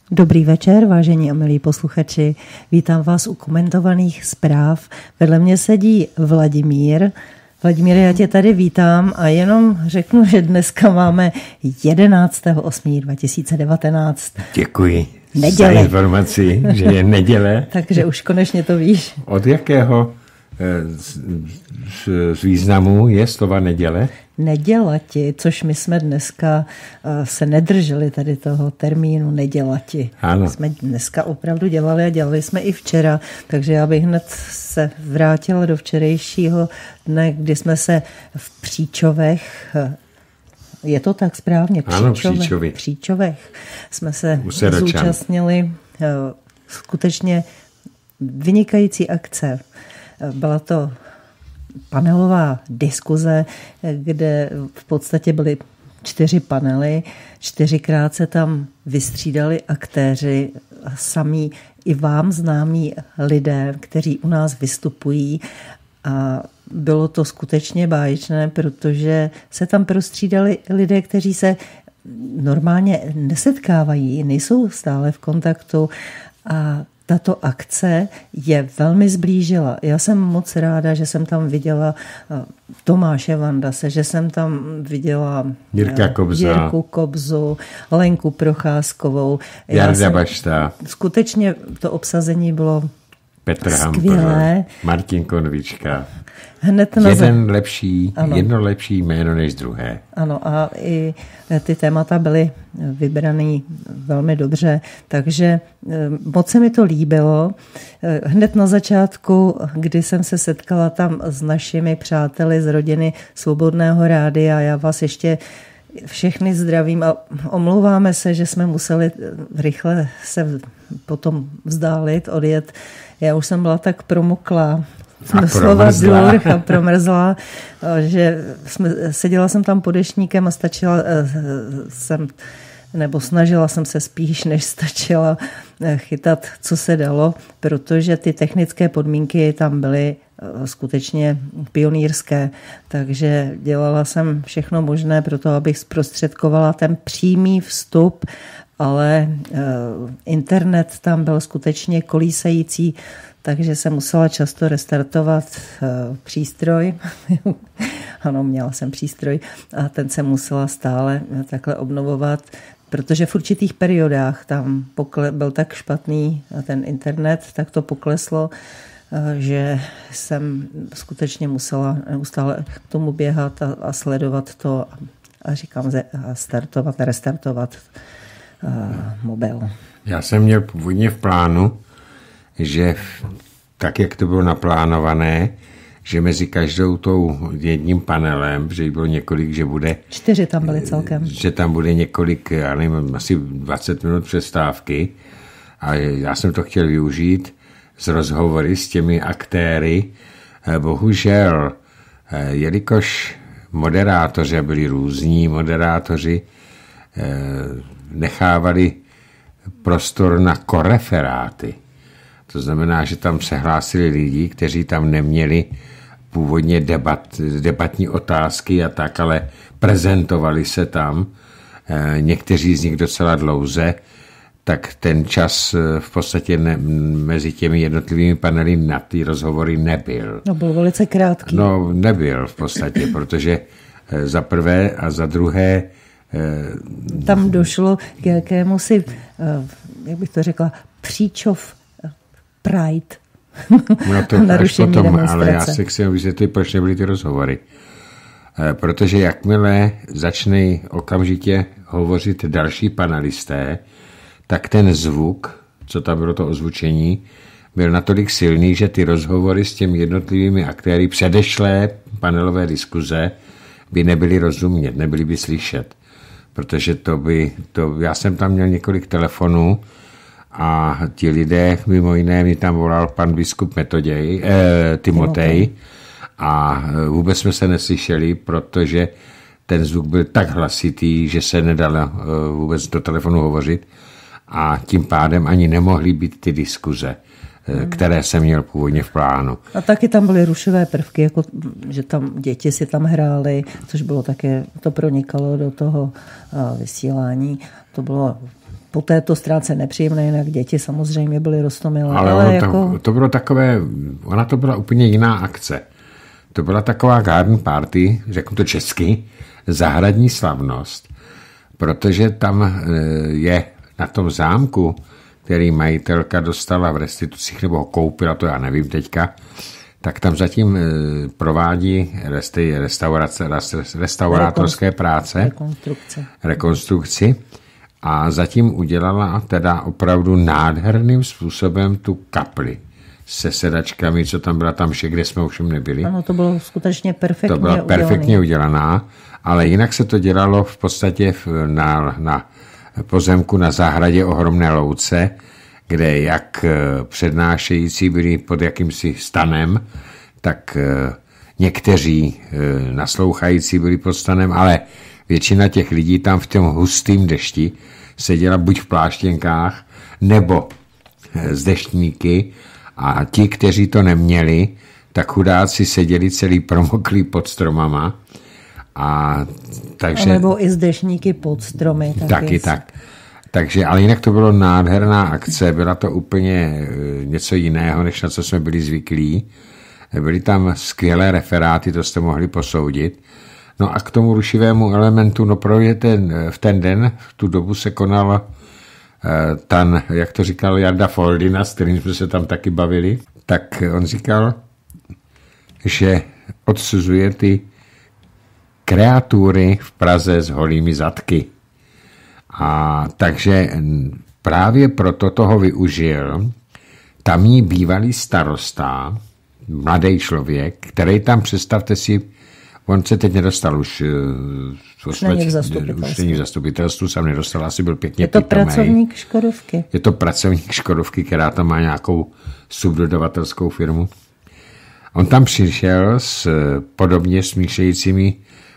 Dobrý večer, vážení a milí posluchači. Vítám vás u komentovaných zpráv. Vedle mě sedí Vladimír. Vladimíre, já tě tady vítám a jenom řeknu, že dneska máme 11.8.2019. Děkuji Neděle. za informaci, že je neděle. Takže už konečně to víš. Od jakého z významu je slova neděle? Nedělati, což my jsme dneska se nedrželi tady toho termínu nedělati. Ano. Jsme dneska opravdu dělali a dělali jsme i včera, takže já bych hned se vrátila do včerejšího dne, kdy jsme se v Příčovech, je to tak správně? Ano, Příčovech jsme se zúčastnili skutečně vynikající akce. Byla to panelová diskuze, kde v podstatě byly 4 panely, 4krát se tam vystřídali aktéři, samí i vám známí lidé, kteří u nás vystupují, a bylo to skutečně báječné, protože se tam prostřídali lidé, kteří se normálně nesetkávají, nejsou stále v kontaktu, a tato akce je velmi zblížila. Já jsem moc ráda, že jsem tam viděla Tomáše Vandase, že jsem tam viděla Jirku Kobzu, Lenku Procházkovou. Jarda Bašta. Skutečně to obsazení bylo Petr skvělé. Hampr, Martin Konvička. Hned jedno lepší jméno než druhé. Ano, a i ty témata byly vybrané velmi dobře, takže moc se mi to líbilo. Hned na začátku, kdy jsem se setkala tam s našimi přáteli z rodiny Svobodného rádia, já vás ještě všechny zdravím a omlouváme se, že jsme museli rychle se potom vzdálit, odjet. Já už jsem byla tak promokla, doslova důrch a promrzla, že seděla jsem tam pod deštníkem a snažila jsem se spíš, než stačila chytat, co se dalo, protože ty technické podmínky tam byly skutečně pionýrské, takže dělala jsem všechno možné pro to, abych zprostředkovala ten přímý vstup, ale internet tam byl skutečně kolísající, takže jsem musela často restartovat přístroj. Ano, měla jsem přístroj a ten se musela stále takhle obnovovat, protože v určitých periodách tam byl tak špatný ten internet, tak to pokleslo, že jsem skutečně musela neustále k tomu běhat a sledovat to a říkám, startovat a restartovat mobil. Já jsem měl původně v plánu, že tak, jak to bylo naplánované, že mezi každou tou jedním panelem, že bylo několik, že bude 4 tam byly celkem. Že tam bude několik, já nevím, asi 20 minut přestávky, a já jsem to chtěl využít z rozhovory s těmi aktéry. Bohužel, jelikož moderátoři, byli různí moderátoři, nechávali prostor na koreferáty. To znamená, že tam se hlásili lidi, kteří tam neměli původně debatní otázky a tak, ale prezentovali se tam. Někteří z nich docela dlouze, tak ten čas v podstatě mezi těmi jednotlivými panely na ty rozhovory nebyl. No, byl velice krátký. No, nebyl v podstatě, protože za prvé a za druhé tam došlo k jakémusi, jak bych to řekla, Příčov Pride. No to až potom, ale já se chci vysvětlit, proč nebyly ty rozhovory. Protože jakmile začne okamžitě hovořit další panelisté, tak ten zvuk, co tam bylo to ozvučení, byl natolik silný, že ty rozhovory s těmi jednotlivými aktéry předešlé panelové diskuze by nebyly rozumět, nebyly by slyšet. Protože já jsem tam měl několik telefonů a ti lidé, mimo jiné, mi tam volal pan biskup Timotej a vůbec jsme se neslyšeli, protože ten zvuk byl tak hlasitý, že se nedalo vůbec do telefonu hovořit a tím pádem ani nemohly být ty diskuze, které jsem měl původně v plánu. A taky tam byly rušivé prvky, jako že tam děti si tam hrály, což bylo také, to pronikalo do toho vysílání. To bylo po této stránce nepříjemné, jinak děti samozřejmě byly roztomilé. Ale jako... to bylo takové, ona to byla úplně jiná akce. To byla taková garden party, řeknu to česky, zahradní slavnost, protože tam je na tom zámku, který majitelka dostala v restitucích, nebo ho koupila, to já nevím teďka, tak tam zatím provádí restaurátorské práce, rekonstrukci a zatím udělala teda opravdu nádherným způsobem tu kapli se sedačkami, co tam byla tam vše, kde jsme ovšem nebyli. Ano, to bylo skutečně perfektně To byla perfektně udělaná, ale jinak se to dělalo v podstatě na pozemku na zahradě ohromné louce, kde jak přednášející byli pod jakýmsi stanem, tak někteří naslouchající byli pod stanem, ale většina těch lidí tam v tom hustým dešti seděla buď v pláštěnkách, nebo z deštníky a ti, kteří to neměli, tak chudáci seděli celý promoklí pod stromama. A takže, nebo i z deštníky pod stromy. Taky tak. Takže, ale jinak to bylo nádherná akce, byla to úplně něco jiného, než na co jsme byli zvyklí. Byly tam skvělé referáty, to jste mohli posoudit. No a k tomu rušivému elementu, no právě v ten den, v tu dobu se konal ten, jak to říkal Jarda Foldina, s kterým jsme se tam taky bavili, tak on říkal, že odsuzuje ty kreatury v Praze s holými zadky. A takže právě proto toho využil tamní bývalý starosta, mladý člověk, který tam, představte si, on se teď nedostal už není v zastupitelstvu, sám nedostal, asi byl pěkně pitomej. Je to pracovník Škodovky. Je to pracovník Škodovky, která tam má nějakou subdodavatelskou firmu. On tam přišel s podobně smíšejícími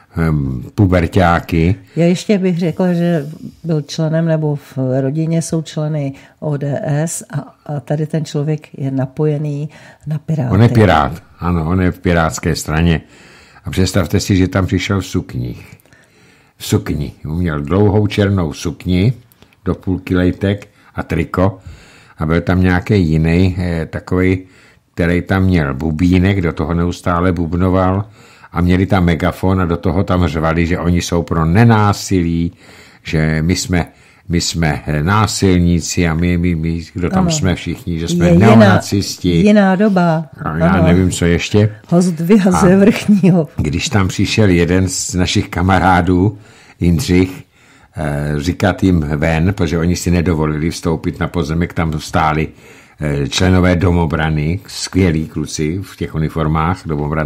puberťáky. Já ještě bych řekla, že byl členem, nebo v rodině jsou členy ODS a tady ten člověk je napojený na Piráty. On je Pirát, ano, on je v pirátské straně. A představte si, že tam přišel v sukních. V sukni. On měl dlouhou černou sukni, do půlky lejtek a triko a byl tam nějaký jiný, takový, který tam měl bubínek, do toho neustále bubnoval a měli tam megafon a do toho tam řvali, že oni jsou pro nenásilí, že my jsme násilníci a my kdo tam ano. Jsme všichni, že jsme neonacisti. Jiná doba. Já nevím, co ještě. Host vyhazuje vrchního. Když tam přišel jeden z našich kamarádů, Jindřich, říkat jim ven, protože oni si nedovolili vstoupit na pozemek, tam stáli členové domobrany, skvělí kluci v těch uniformách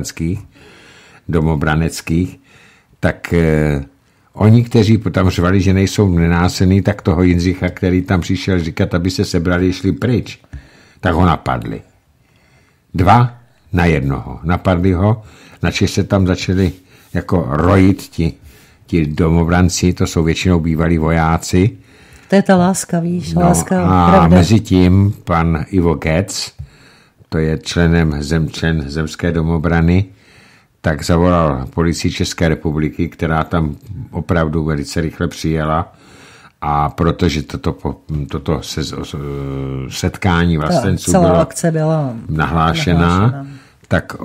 domobraneckých, tak oni, kteří tam řvali, že nejsou nenásilní, tak toho Jindřicha, který tam přišel říkat, aby se sebrali, šli pryč, tak ho napadli. 2 na 1. Napadli ho, načež se tam začali jako rojit ti domobranci, to jsou většinou bývalí vojáci. To je ta láska, víš, láska. A pravda. Mezi tím pan Ivo Gec, to je člen zemské domobrany, tak zavolal policii České republiky, která tam opravdu velice rychle přijela a protože toto setkání vlastenců byla nahlášená, tak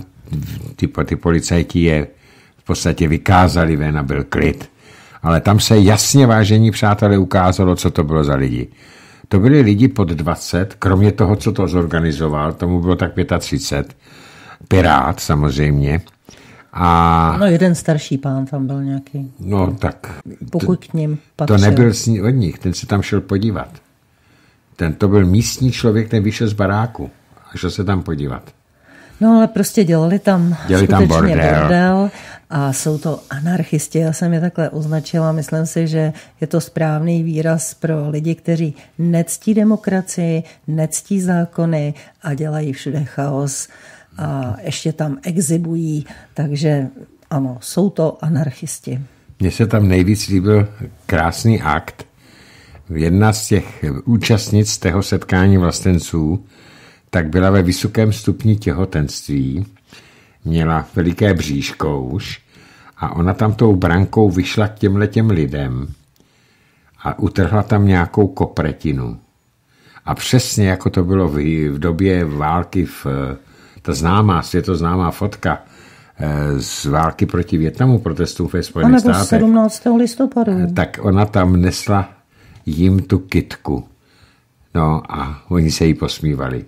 ty policajti je v podstatě vykázali ven a byl klid. Ale tam se jasně, vážení přátelé, ukázalo, co to bylo za lidi. To byli lidi pod 20, kromě toho, co to zorganizoval, tomu bylo tak 35, Pirát samozřejmě. No jeden starší pán tam byl nějaký. No tak. Pokud k ním patřil. To nebyl od nich, ten se tam šel podívat. To byl místní člověk, ten vyšel z baráku a šel se tam podívat. No ale prostě dělali tam bordel a jsou to anarchisti. Já jsem je takhle označila. Myslím si, že je to správný výraz pro lidi, kteří nectí demokracii, nectí zákony a dělají všude chaos a ještě tam exhibují. Takže ano, jsou to anarchisti. Mně se tam nejvíc líbil krásný akt. Jedna z těch účastnic tého setkání vlastenců tak byla ve vysokém stupni těhotenství, měla veliké bříško už a ona tam tou brankou vyšla k těm lidem a utrhla tam nějakou kopretinu. A přesně jako to bylo v době války, ta světoznámá fotka z války proti Vietnamu, protestů ve Spojených státech. 17. listopadu. Tak ona tam nesla jim tu kytku. No a oni se jí posmívali.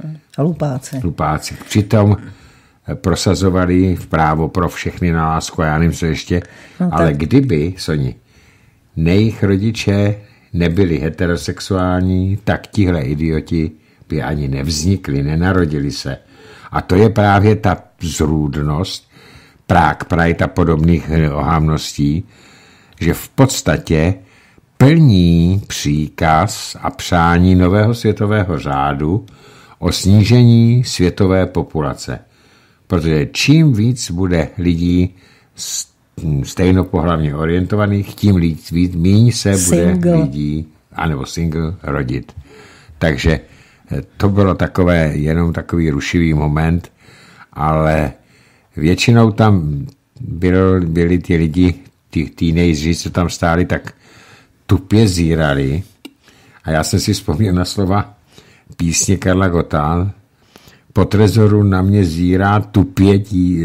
Hlupáci. Přitom prosazovali v právo pro všechny na lásku a já nevím, co ještě. No, ale kdyby, Soni, jejich rodiče nebyli heterosexuální, tak tihle idioti by ani nevznikli, nenarodili se. A to je právě ta zrůdnost, Prague Pride a podobných ohavností, že v podstatě plní příkaz a přání nového světového řádu o snížení světové populace. Protože čím víc bude lidí stejnopohlavně orientovaných, tím míň se bude lidí, anebo single, rodit. Takže to bylo jenom takový rušivý moment, ale většinou tam byli ty lidi, ty teenageři, co tam stáli, tak tupě zírali. A já jsem si vzpomněl na slova písně Karla Gotta. Po trezoru na mě zírá tupě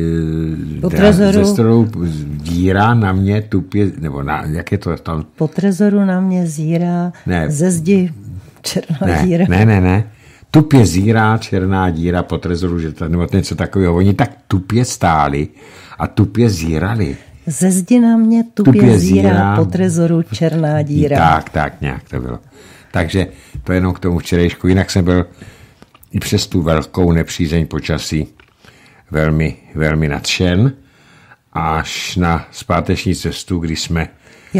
ze stranu dírá na mě tupě, nebo jak je to tam? Po trezoru na mě zírá ze zdi černá díra. Ne. Tupě zírá černá díra po trezoru, nebo něco takového. Oni tak tupě stáli a tupě zírali. Ze zdi na mě tupě zírá po trezoru černá díra. Tak nějak to bylo. Takže to jenom k tomu včerejšku. Jinak jsem byl i přes tu velkou nepřízeň počasí velmi, velmi nadšen. Až na zpáteční cestu, kdy jsme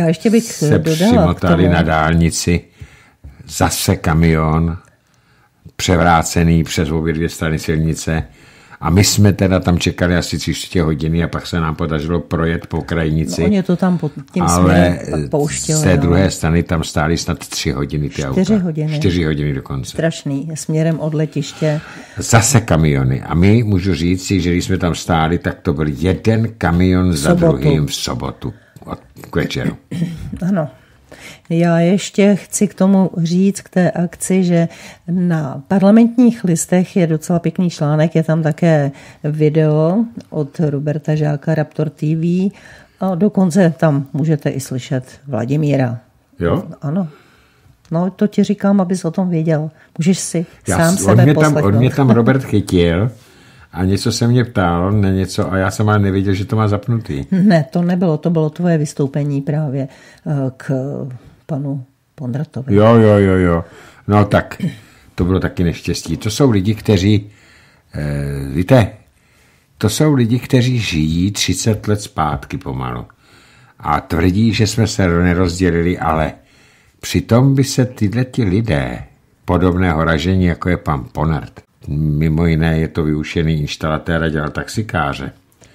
se přimotali na dálnici, zase kamion, převrácený přes obě dvě strany silnice. A my jsme teda tam čekali asi 3-4 hodiny a pak se nám podařilo projet po krajnici. No, oni to tam pod tím ale z té druhé strany tam stály snad 3 hodiny ty auta. 4 hodiny dokonce. Strašný, směrem od letiště. Zase kamiony. A my, můžu říct si, že když jsme tam stáli, tak to byl jeden kamion za druhým v sobotu k večeru. Ano. Já ještě chci k tomu říct, k té akci, že na Parlamentních listech je docela pěkný článek, je tam také video od Roberta Žáka, Raptor TV a dokonce tam můžete i slyšet Vladimíra. Jo? Ano. No to ti říkám, abys o tom věděl. Můžeš si sám sebe poslechnout. On mě tam Robert chytil a něco se mě ptal na něco a já jsem ale nevěděl, že to má zapnutý. Ne, to nebylo, to bylo tvoje vystoupení právě k panu Pondratovi. Jo. No tak, to bylo taky neštěstí. To jsou lidi, kteří, víte, to jsou lidi, kteří žijí 30 let zpátky pomalu. A tvrdí, že jsme se nerozdělili, ale přitom by se tyhle lidé podobného ražení, jako je pan Ponard, mimo jiné je to vyučený instalatér a dělal taxikáře,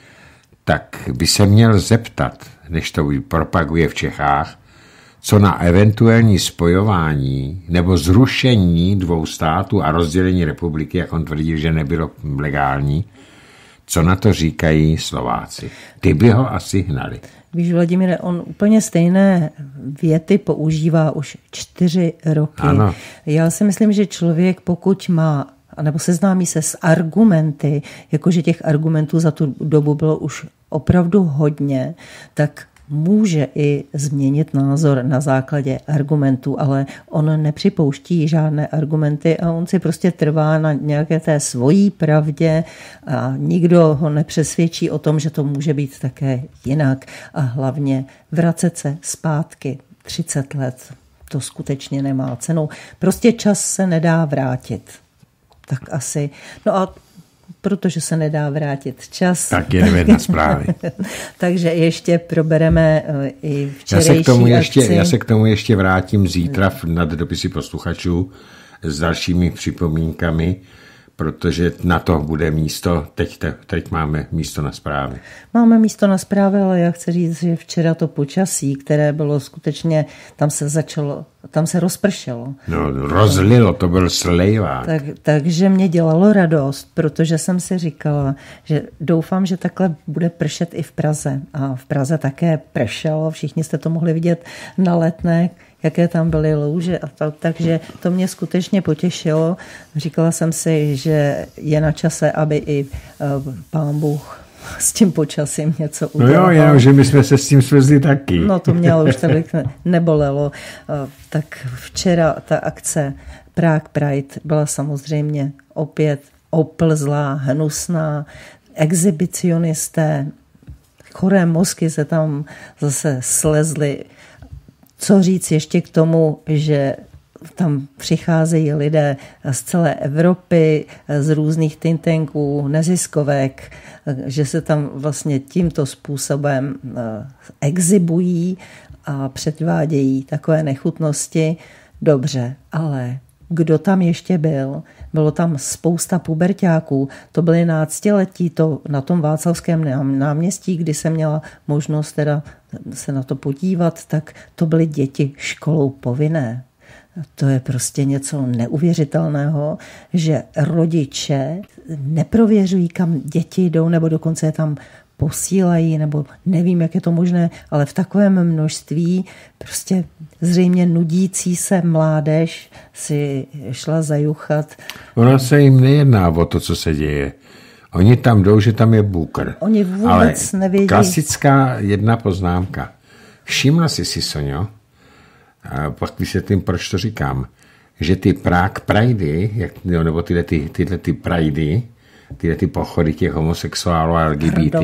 tak by se měl zeptat, než to propaguje v Čechách, co na eventuální spojování nebo zrušení 2 států a rozdělení republiky, jak on tvrdil, že nebylo legální, co na to říkají Slováci. Ty by ho asi hnali. Víš, Vladimíre, on úplně stejné věty používá už 4 roky. Ano. Já si myslím, že člověk, pokud má, nebo seznámí se s argumenty, jakože těch argumentů za tu dobu bylo už opravdu hodně, tak může i změnit názor na základě argumentů, ale on nepřipouští žádné argumenty a on si prostě trvá na nějaké té svojí pravdě a nikdo ho nepřesvědčí o tom, že to může být také jinak. A hlavně vracet se zpátky 30 let, to skutečně nemá cenu. Prostě čas se nedá vrátit. Tak asi. No a protože se nedá vrátit čas. Tak jedeme na zprávy. Takže ještě probereme i včerejší akci. Já se k tomu ještě vrátím zítra nad dopisy posluchačů s dalšími připomínkami, protože na to bude místo. Teď máme místo na zprávy. Máme místo na zprávy, ale já chci říct, že včera to počasí, které bylo skutečně, tam se rozpršelo. No, rozlilo, to byl slejvák. Takže mě dělalo radost, protože jsem si říkala, že doufám, že takhle bude pršet i v Praze. A v Praze také pršelo, všichni jste to mohli vidět na Letné. jaké tam byly louže a tak, takže to mě skutečně potěšilo. Říkala jsem si, že je na čase, aby i Pán Bůh s tím počasím něco udělal. No jo, jenom, že my jsme se s tím svezli taky. No to mě ale už tak nebolelo. Tak včera ta akce Prague Pride byla samozřejmě opět oplzlá, hnusná, exhibicionisté, choré mozky se tam zase slezly. Co říct ještě k tomu, že tam přicházejí lidé z celé Evropy, z různých think tanků, neziskovek, že se tam vlastně tímto způsobem exhibují a předvádějí takové nechutnosti. Dobře, ale kdo tam ještě byl? Bylo tam spousta puberťáků, to byly náctiletí, to na tom Václavském náměstí, kdy jsem měla možnost teda se na to podívat, tak to byly děti školou povinné. To je prostě něco neuvěřitelného, že rodiče neprověřují, kam děti jdou, nebo dokonce je tam posílají, nebo nevím, jak je to možné, ale v takovém množství prostě zřejmě nudící se mládež si šla zajuchat. Ono se jim nejedná o to, co se děje. Oni tam jdou, že tam je búkr. Oni vůbec nevědí. Klasická jedna poznámka. Všimla jsi si, Soňo, a pak vysvětlím, proč to říkám, že ty Prague Pridey, nebo tyhle Pridey, tyhle pochody těch homosexuálů a LGBT,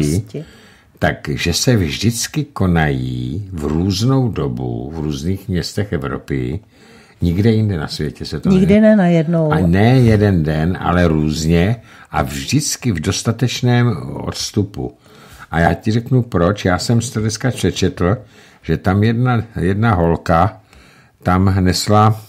takže se vždycky konají v různou dobu v různých městech Evropy. Nikde jinde na světě se to nikdy ne najednou. A ne jeden den, ale různě a vždycky v dostatečném odstupu. A já ti řeknu proč. Já jsem si to dneska přečetl, že tam jedna holka tam nesla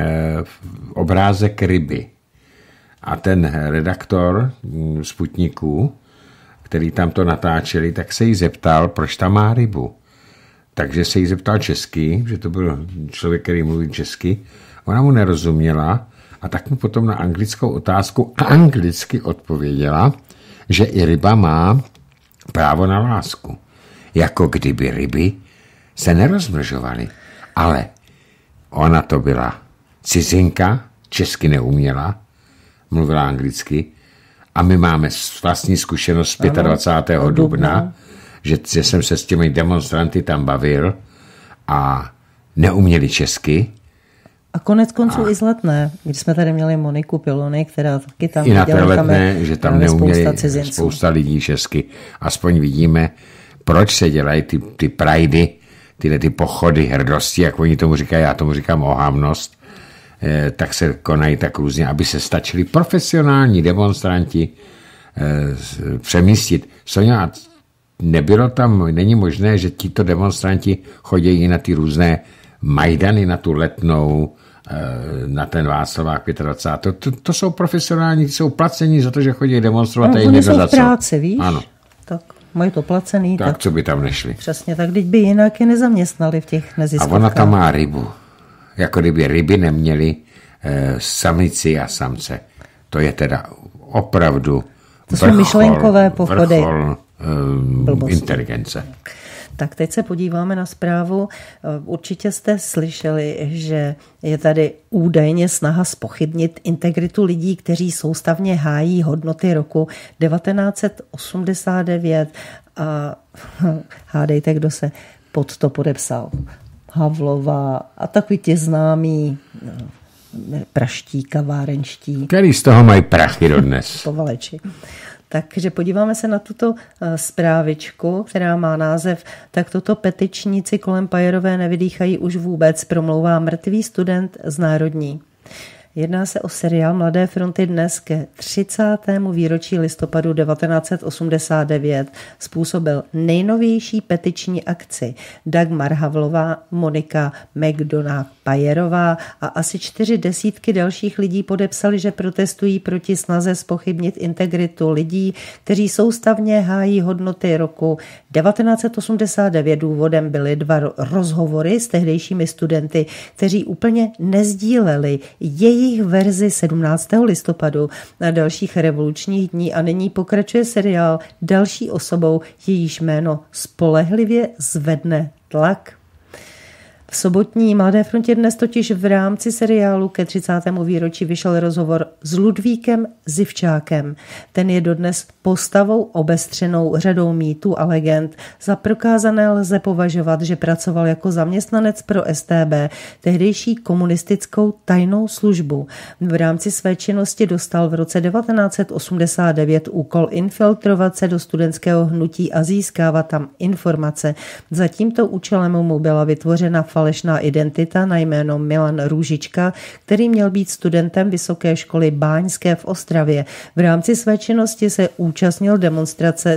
obrázek ryby. A ten redaktor Sputniku, který tam to natáčeli, tak se jí zeptal, proč tam má rybu. Takže se jí zeptal česky, že to byl člověk, který mluví česky. Ona mu nerozuměla a tak mu potom na anglickou otázku anglicky odpověděla, že i ryba má právo na lásku. Jako kdyby ryby se nerozmnožovaly. Ale ona to byla cizinka, česky neuměla, mluvila anglicky a my máme vlastní zkušenost 25. dubna, že jsem se s těmi demonstranty tam bavil a neuměli česky. A konec konců i z Letné, když jsme tady měli Moniku Pilony, která taky tam i na té Letné, že tam neuměli spousta lidí česky. Aspoň vidíme, proč se dělají ty pridey, tyhle ty pochody hrdosti, jak oni tomu říkají, já tomu říkám ohavnost, tak se konají tak různě, aby se stačili profesionální demonstranti přemístit. Soňa, nebylo tam, není možné, že tito demonstranti chodí na ty různé Majdany, na tu Letnou, na ten Václavák 25. To jsou profesionální, jsou placení za to, že chodí demonstrovat. No, oni jsou v práci, víš? Ano. Tak mají to placený. Tak co by tam nešli? Přesně, tak teď by jinak je nezaměstnali v těch neziskovkách. A ona tam má rybu. Jako kdyby ryby neměly samici a samce. To je teda opravdu to jsou myšlenkové pochody. Vrchol inteligence. Tak teď se podíváme na zprávu. Určitě jste slyšeli, že je tady údajně snaha zpochybnit integritu lidí, kteří soustavně hájí hodnoty roku 1989 a hádejte, kdo se pod to podepsal. Havlová a takový ti známí praští, kavárenští. Který z toho mají prachy dodnes. Povaleči. Takže podíváme se na tuto zprávičku, která má název Tak toto petičníci kolem Pajerové nevydýchají už vůbec, promlouvá mrtvý student z Národní. Jedná se o seriál Mladé fronty dnes ke 30. výročí listopadu 1989. Způsobil nejnovější petiční akci. Dagmar Havlová, Monika McDonagh Pajerová a asi 40 dalších lidí podepsali, že protestují proti snaze zpochybnit integritu lidí, kteří soustavně hájí hodnoty roku 1989. Důvodem byly 2 rozhovory s tehdejšími studenty, kteří úplně nezdíleli jejich verzi 17. listopadu na dalších revolučních dní a nyní pokračuje seriál další osobou, jejíž jméno spolehlivě zvedne tlak. V sobotní Mladé frontě dnes totiž v rámci seriálu ke 30. výročí vyšel rozhovor s Ludvíkem Zivčákem. Ten je dodnes postavou obestřenou řadou mýtů a legend. Za prokázané lze považovat, že pracoval jako zaměstnanec pro StB, tehdejší komunistickou tajnou službu. V rámci své činnosti dostal v roce 1989 úkol infiltrovat se do studentského hnutí a získávat tam informace. Za tímto účelem mu byla vytvořena falešná identita na jméno Milan Růžička, který měl být studentem Vysoké školy báňské v Ostravě. V rámci své činnosti se účastnil demonstrace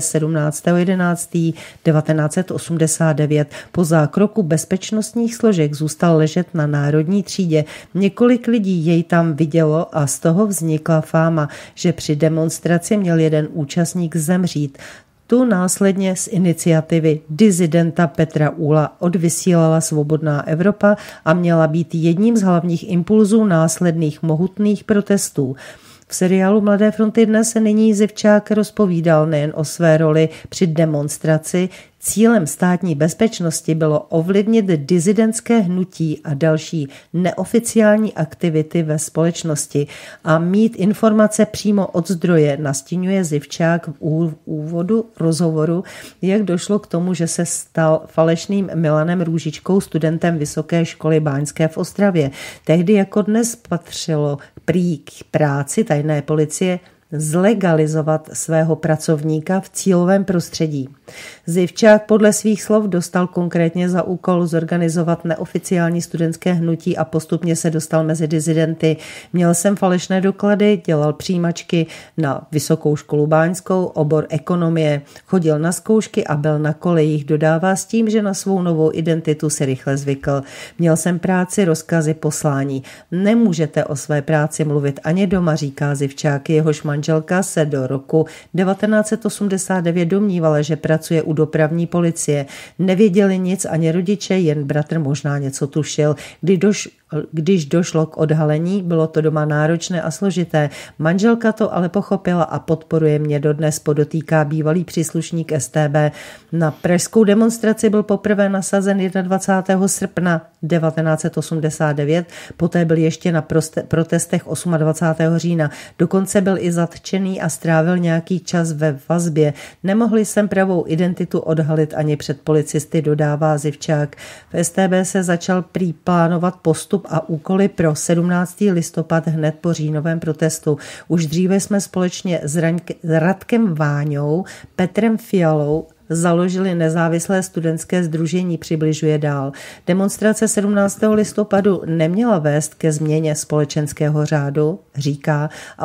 17.11.1989. Po zákroku bezpečnostních složek zůstal ležet na Národní třídě. Několik lidí jej tam vidělo a z toho vznikla fáma, že při demonstraci měl jeden účastník zemřít. Tu následně z iniciativy dizidenta Petra Úla odvysílala Svobodná Evropa a měla být jedním z hlavních impulzů následných mohutných protestů. V seriálu Mladé fronty dnes se nyní Zivčák rozpovídal nejen o své roli při demonstraci. Cílem státní bezpečnosti bylo ovlivnit disidentské hnutí a další neoficiální aktivity ve společnosti a mít informace přímo od zdroje, nastínuje Zivčák v úvodu rozhovoru, jak došlo k tomu, že se stal falešným Milanem Růžičkou, studentem Vysoké školy báňské v Ostravě. Tehdy jako dnes patřilo prý k práci tajné policie zlegalizovat svého pracovníka v cílovém prostředí. Zivčák podle svých slov dostal konkrétně za úkol zorganizovat neoficiální studentské hnutí a postupně se dostal mezi dizidenty. Měl jsem falešné doklady, dělal přijímačky na Vysokou školu báňskou, obor ekonomie, chodil na zkoušky a byl na kolejích, dodává s tím, že na svou novou identitu si rychle zvykl. Měl jsem práci, rozkazy, poslání. Nemůžete o své práci mluvit ani doma, říká Zivčák. Jehož manželka se do roku 1989 domnívala, že pracuje u dopravní policie. Nevěděli nic ani rodiče, jen bratr možná něco tušil. Když došlo k odhalení, bylo to doma náročné a složité. Manželka to ale pochopila a podporuje mě dodnes, podotýká bývalý příslušník StB. Na pražskou demonstraci byl poprvé nasazen 21. srpna 1989, poté byl ještě na protestech 28. října. Dokonce byl i zatčený a strávil nějaký čas ve vazbě. Nemohli jsem pravou identitu odhalit ani před policisty, dodává Zivčák. V StB se začal prý plánovat postup a úkoly pro 17. listopad hned po říjnovém protestu. Už dříve jsme společně s Radkem Váňou, Petrem Fialou založili nezávislé studentské sdružení, přibližuje dál. Demonstrace 17. listopadu neměla vést ke změně společenského řádu, říká, a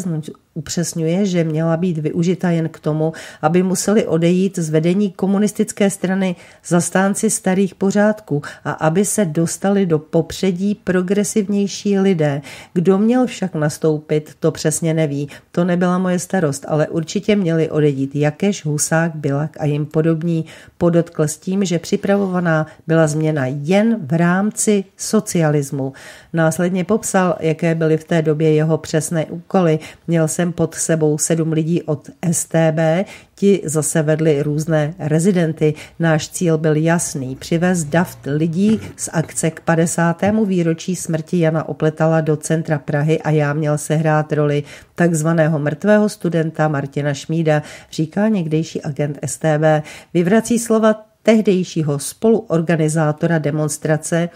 upřesňuje, že měla být využita jen k tomu, aby museli odejít z vedení komunistické strany zastánci starých pořádků a aby se dostali do popředí progresivnější lidé. Kdo měl však nastoupit, to přesně neví. To nebyla moje starost, ale určitě měli odejít Jakeš, Husák, Bilak a jim podobní. Podotkl s tím, že připravovaná byla změna jen v rámci socialismu. Následně popsal, jaké byly v té době jeho přesné úkoly. Měl jsem pod sebou 7 lidí od StB, ti zase vedli různé rezidenty. Náš cíl byl jasný, přivést dav lidí z akce k 50. výročí smrti Jana Opletala do centra Prahy a já měl sehrát roli takzvaného mrtvého studenta Martina Šmída, říká někdejší agent StB. Vyvrací slova tehdejšího spoluorganizátora demonstrace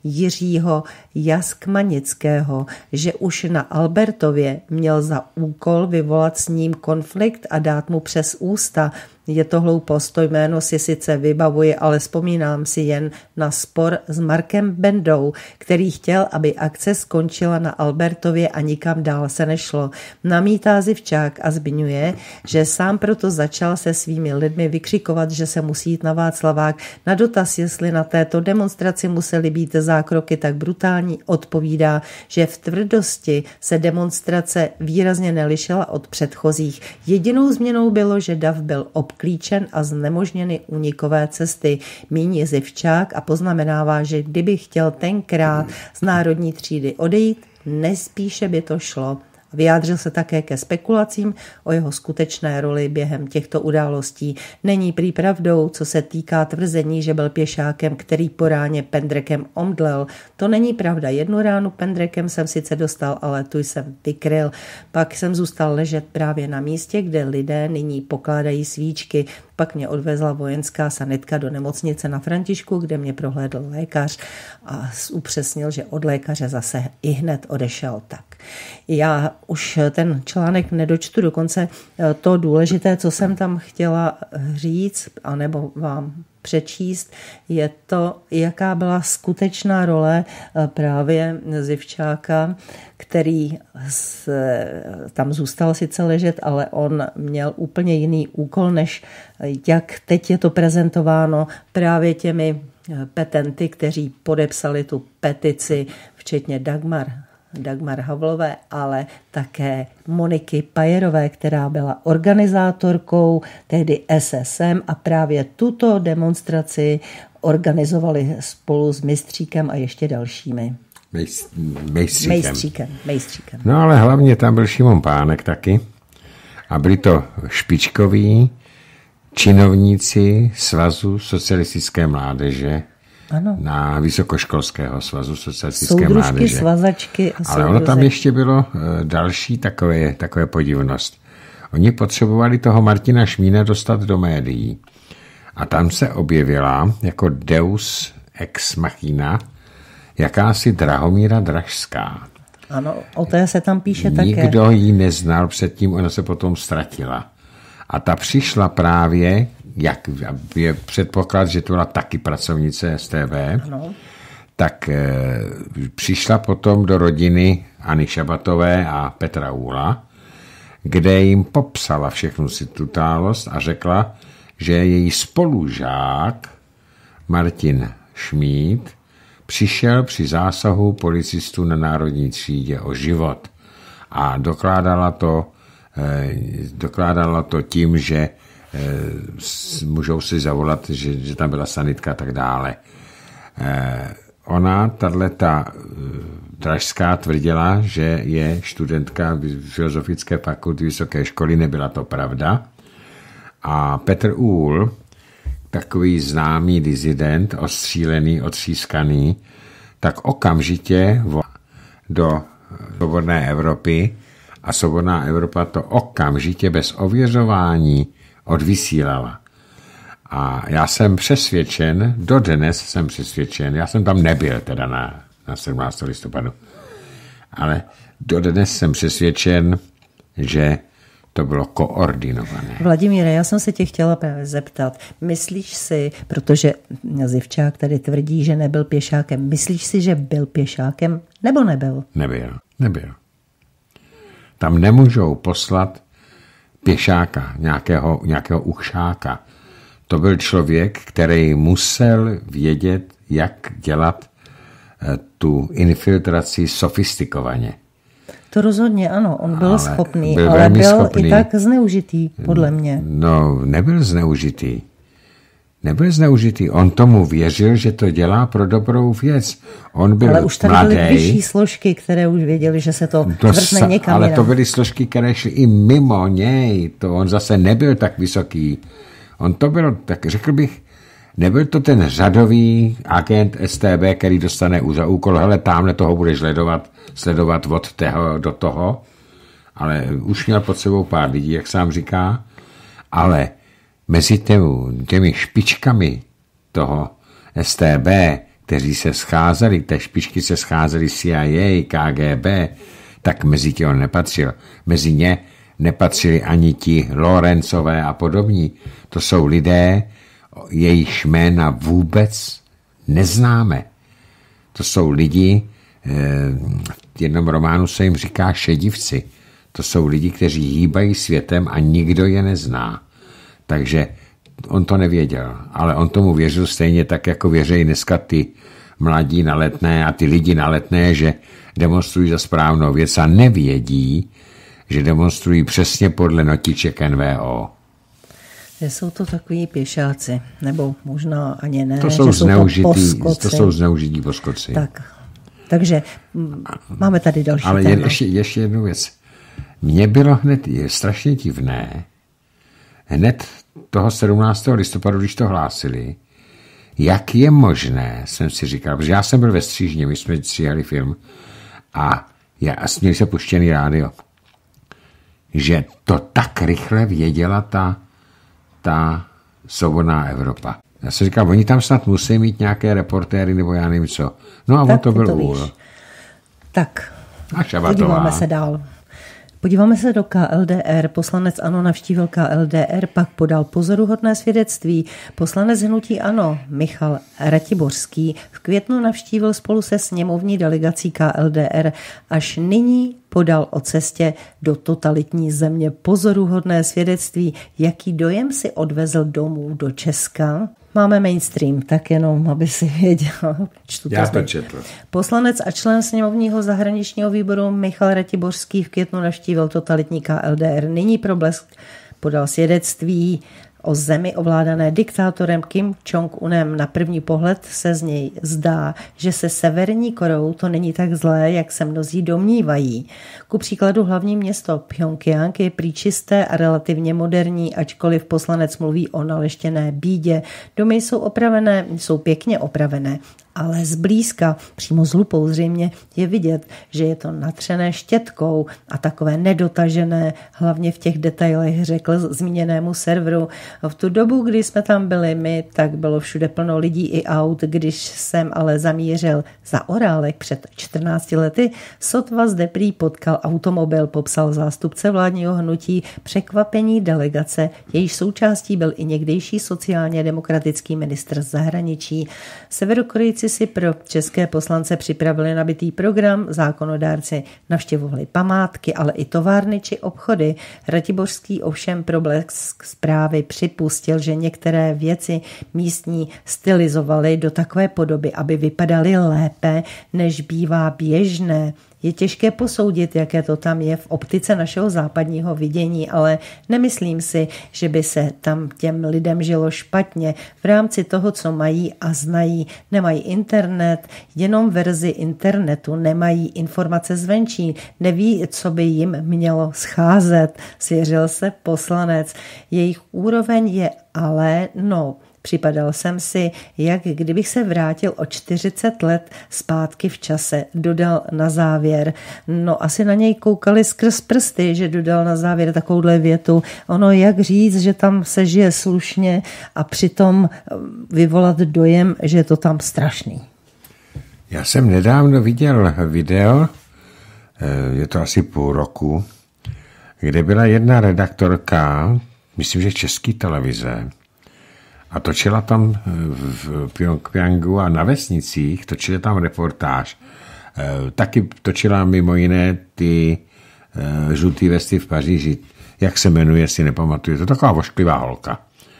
Jiřího Jaskmanického, že už na Albertově měl za úkol vyvolat s ním konflikt a dát mu přes ústa. Je to hloupost, to jméno si sice vybavuji, ale vzpomínám si jen na spor s Markem Bendou, který chtěl, aby akce skončila na Albertově a nikam dál se nešlo. Namítá Zivčák a zmiňuje, že sám proto začal se svými lidmi vykřikovat, že se musí jít na Václavák. Na dotaz, jestli na této demonstraci musely být zákroky tak brutální, odpovídá, že v tvrdosti se demonstrace výrazně nelišila od předchozích. Jedinou změnou bylo, že dav byl obklíčen a znemožněny únikové cesty. Míní Zivčák a poznamenává, že kdyby chtěl tenkrát z Národní třídy odejít, nejspíše by to šlo. Vyjádřil se také ke spekulacím o jeho skutečné roli během těchto událostí. Není prý pravdou, co se týká tvrzení, že byl pěšákem, který po ráně pendrekem omdlel. To není pravda. Jednu ránu pendrekem jsem sice dostal, ale tu jsem vykryl. Pak jsem zůstal ležet právě na místě, kde lidé nyní pokládají svíčky. Pak mě odvezla vojenská sanitka do nemocnice na Františku, kde mě prohlédl lékař a upřesnil, že od lékaře zase ihned odešel. Tak já už ten článek nedočtu, dokonce to důležité, co jsem tam chtěla říct, anebo vám přečíst, je to, jaká byla skutečná role právě Zivčáka, který tam zůstal sice ležet, ale on měl úplně jiný úkol, než jak teď je to prezentováno právě těmi petenty, kteří podepsali tu petici, včetně Dagmar Havlové, ale také Moniky Pajerové, která byla organizátorkou tehdy SSM a právě tuto demonstraci organizovali spolu s Mejstříkem a ještě dalšími. Mejstříkem. No ale hlavně tam byl Šimon Pánek taky a byli to špičkoví činovníci Svazu socialistické mládeže, ano. Na Vysokoškolského svazu socialistické mládeže. Svazačky a ale ono tam ještě bylo další takové podivnost. Oni potřebovali toho Martina Šmína dostat do médií. A tam se objevila jako deus ex machina jakási Drahomíra Dražská. Ano, o té se tam píše také. Nikdo ji neznal předtím, ona se potom ztratila. A ta přišla právě, jak je předpoklad, že to byla taky pracovnice STB, ano. Tak přišla potom do rodiny Anny Šabatové a Petra Úla, kde jim popsala všechnu si tu událost a řekla, že její spolužák Martin Šmíd přišel při zásahu policistů na Národní třídě o život a dokládala to tím, že můžou si zavolat, že tam byla sanitka a tak dále. Ona, tato Dražská, tvrdila, že je studentka Filozofické fakulty Vysoké školy, nebyla to pravda. A Petr Úl, takový známý disident, ostřílený, otřískaný, tak okamžitě do Svobodné Evropy a Svobodná Evropa to okamžitě bez ověřování odvysílala. A já jsem přesvědčen, dodnes jsem přesvědčen, já jsem tam nebyl teda na 17. listopadu, ale dodnes jsem přesvědčen, že to bylo koordinované. Vladimíre, já jsem se tě chtěla právě zeptat. Myslíš si, protože Zivčák tady tvrdí, že nebyl pěšákem, myslíš si, že byl pěšákem nebo nebyl? Nebyl. Tam nemůžou poslat pěšáka, nějakého uchšáka. To byl člověk, který musel vědět, jak dělat tu infiltraci sofistikovaně. To rozhodně ano, on byl schopný, ale byl schopný. I tak zneužitý, podle mě. No, nebyl zneužitý. On tomu věřil, že to dělá pro dobrou věc. On byl ale už tady mladý, byly vyšší složky, které už věděli, že se to vrtne někam ale jinam. to byly složky, které šly i mimo něj. To on zase nebyl tak vysoký. On to byl, tak řekl bych, nebyl to ten řadový agent STB, který dostane za úkol, hele, tamhle toho budeš sledovat od toho do toho, ale už měl pod sebou pár lidí, jak sám říká, ale mezi těmi špičkami toho STB, kteří se scházeli, té špičky se scházely CIA, KGB, tak mezi tě on nepatřil. Mezi ně nepatřili ani ti Lorencové a podobní. To jsou lidé, jejich jména vůbec neznáme. To jsou lidi, v jednom románu se jim říká šedivci. To jsou lidi, kteří hýbají světem a nikdo je nezná. Takže on to nevěděl, ale on tomu věřil stejně tak, jako věří dneska ty mladí na Letné a ty lidi na Letné, že demonstrují za správnou věc a nevědí, že demonstrují přesně podle notiček NVO. Jsou to takový pěšáci, nebo možná ani ne. To jsou zneužití poskoci. Takže máme tady další ale ještě jednu věc. mně bylo hned strašně divné, hned toho 17. listopadu, když to hlásili, jak je možné, jsem si říkal, protože já jsem byl ve Střížně, my jsme stříhali film a měli se puštěný rádio, že to tak rychle věděla ta svobodná Evropa. Já jsem říkal, oni tam snad musí mít nějaké reportéry, nebo já nevím co. No a on to byl úl. Tak, podíváme se dál. Podíváme se do KLDR. Poslanec ANO navštívil KLDR, pak podal pozoruhodné svědectví. Poslanec hnutí ANO Michal Ratiborský v květnu navštívil spolu se sněmovní delegací KLDR. Až nyní podal o cestě do totalitní země pozoruhodné svědectví. Jaký dojem si odvezl domů do Česka? Máme mainstream, tak jenom, aby si věděl. Já to četl. Poslanec a člen sněmovního zahraničního výboru Michal Ratiborský v květnu navštívil totalitní KLDR. Nyní pro Blesk podal svědectví o zemi ovládané diktátorem Kim Jong-unem. Na první pohled se z něj zdá, že se Severní Koreou to není tak zlé, jak se mnozí domnívají. Ku příkladu hlavní město Pchjongjang je prý čisté a relativně moderní, ačkoliv poslanec mluví o naleštěné bídě. Domy jsou opravené, jsou pěkně opravené, ale zblízka, přímo s lupou zřejmě, je vidět, že je to natřené štětkou a takové nedotažené, hlavně v těch detailech, řekl zmíněnému serveru. V tu dobu, kdy jsme tam byli my, tak bylo všude plno lidí i aut. Když jsem ale zamířil za Orálek před 14 lety, sotva zde prý potkal automobil, popsal zástupce vládního hnutí překvapení delegace, jejíž součástí byl i někdejší sociálně demokratický ministr zahraničí. Severokorejci si pro české poslance připravili nabitý program, zákonodárci navštěvovali památky, ale i továrny či obchody. Ratiborský ovšem pro Blesk zprávy připustil, že některé věci místní stylizovali do takové podoby, aby vypadaly lépe, než bývá běžné. Je těžké posoudit, jaké to tam je v optice našeho západního vidění, ale nemyslím si, že by se tam těm lidem žilo špatně. V rámci toho, co mají a znají, nemají internet, jenom verzi internetu, nemají informace zvenčí, neví, co by jim mělo scházet, svěřil se poslanec. Jejich úroveň je ale, připadal jsem si, jak kdybych se vrátil o 40 let zpátky v čase, dodal na závěr. Asi na něj koukali skrz prsty, že dodal na závěr takovouhle větu. Ono, jak říct, že tam se žije slušně a přitom vyvolat dojem, že je to tam strašný. Já jsem nedávno viděl video, je to asi půl roku, kde byla jedna redaktorka, myslím, že České televize, a točila tam v Pchjongjangu a na vesnicích, točila tam reportáž. Taky točila mimo jiné ty žlutý vesty v Paříži. Jak se jmenuje, si nepamatuju. To je taková vošklivá holka.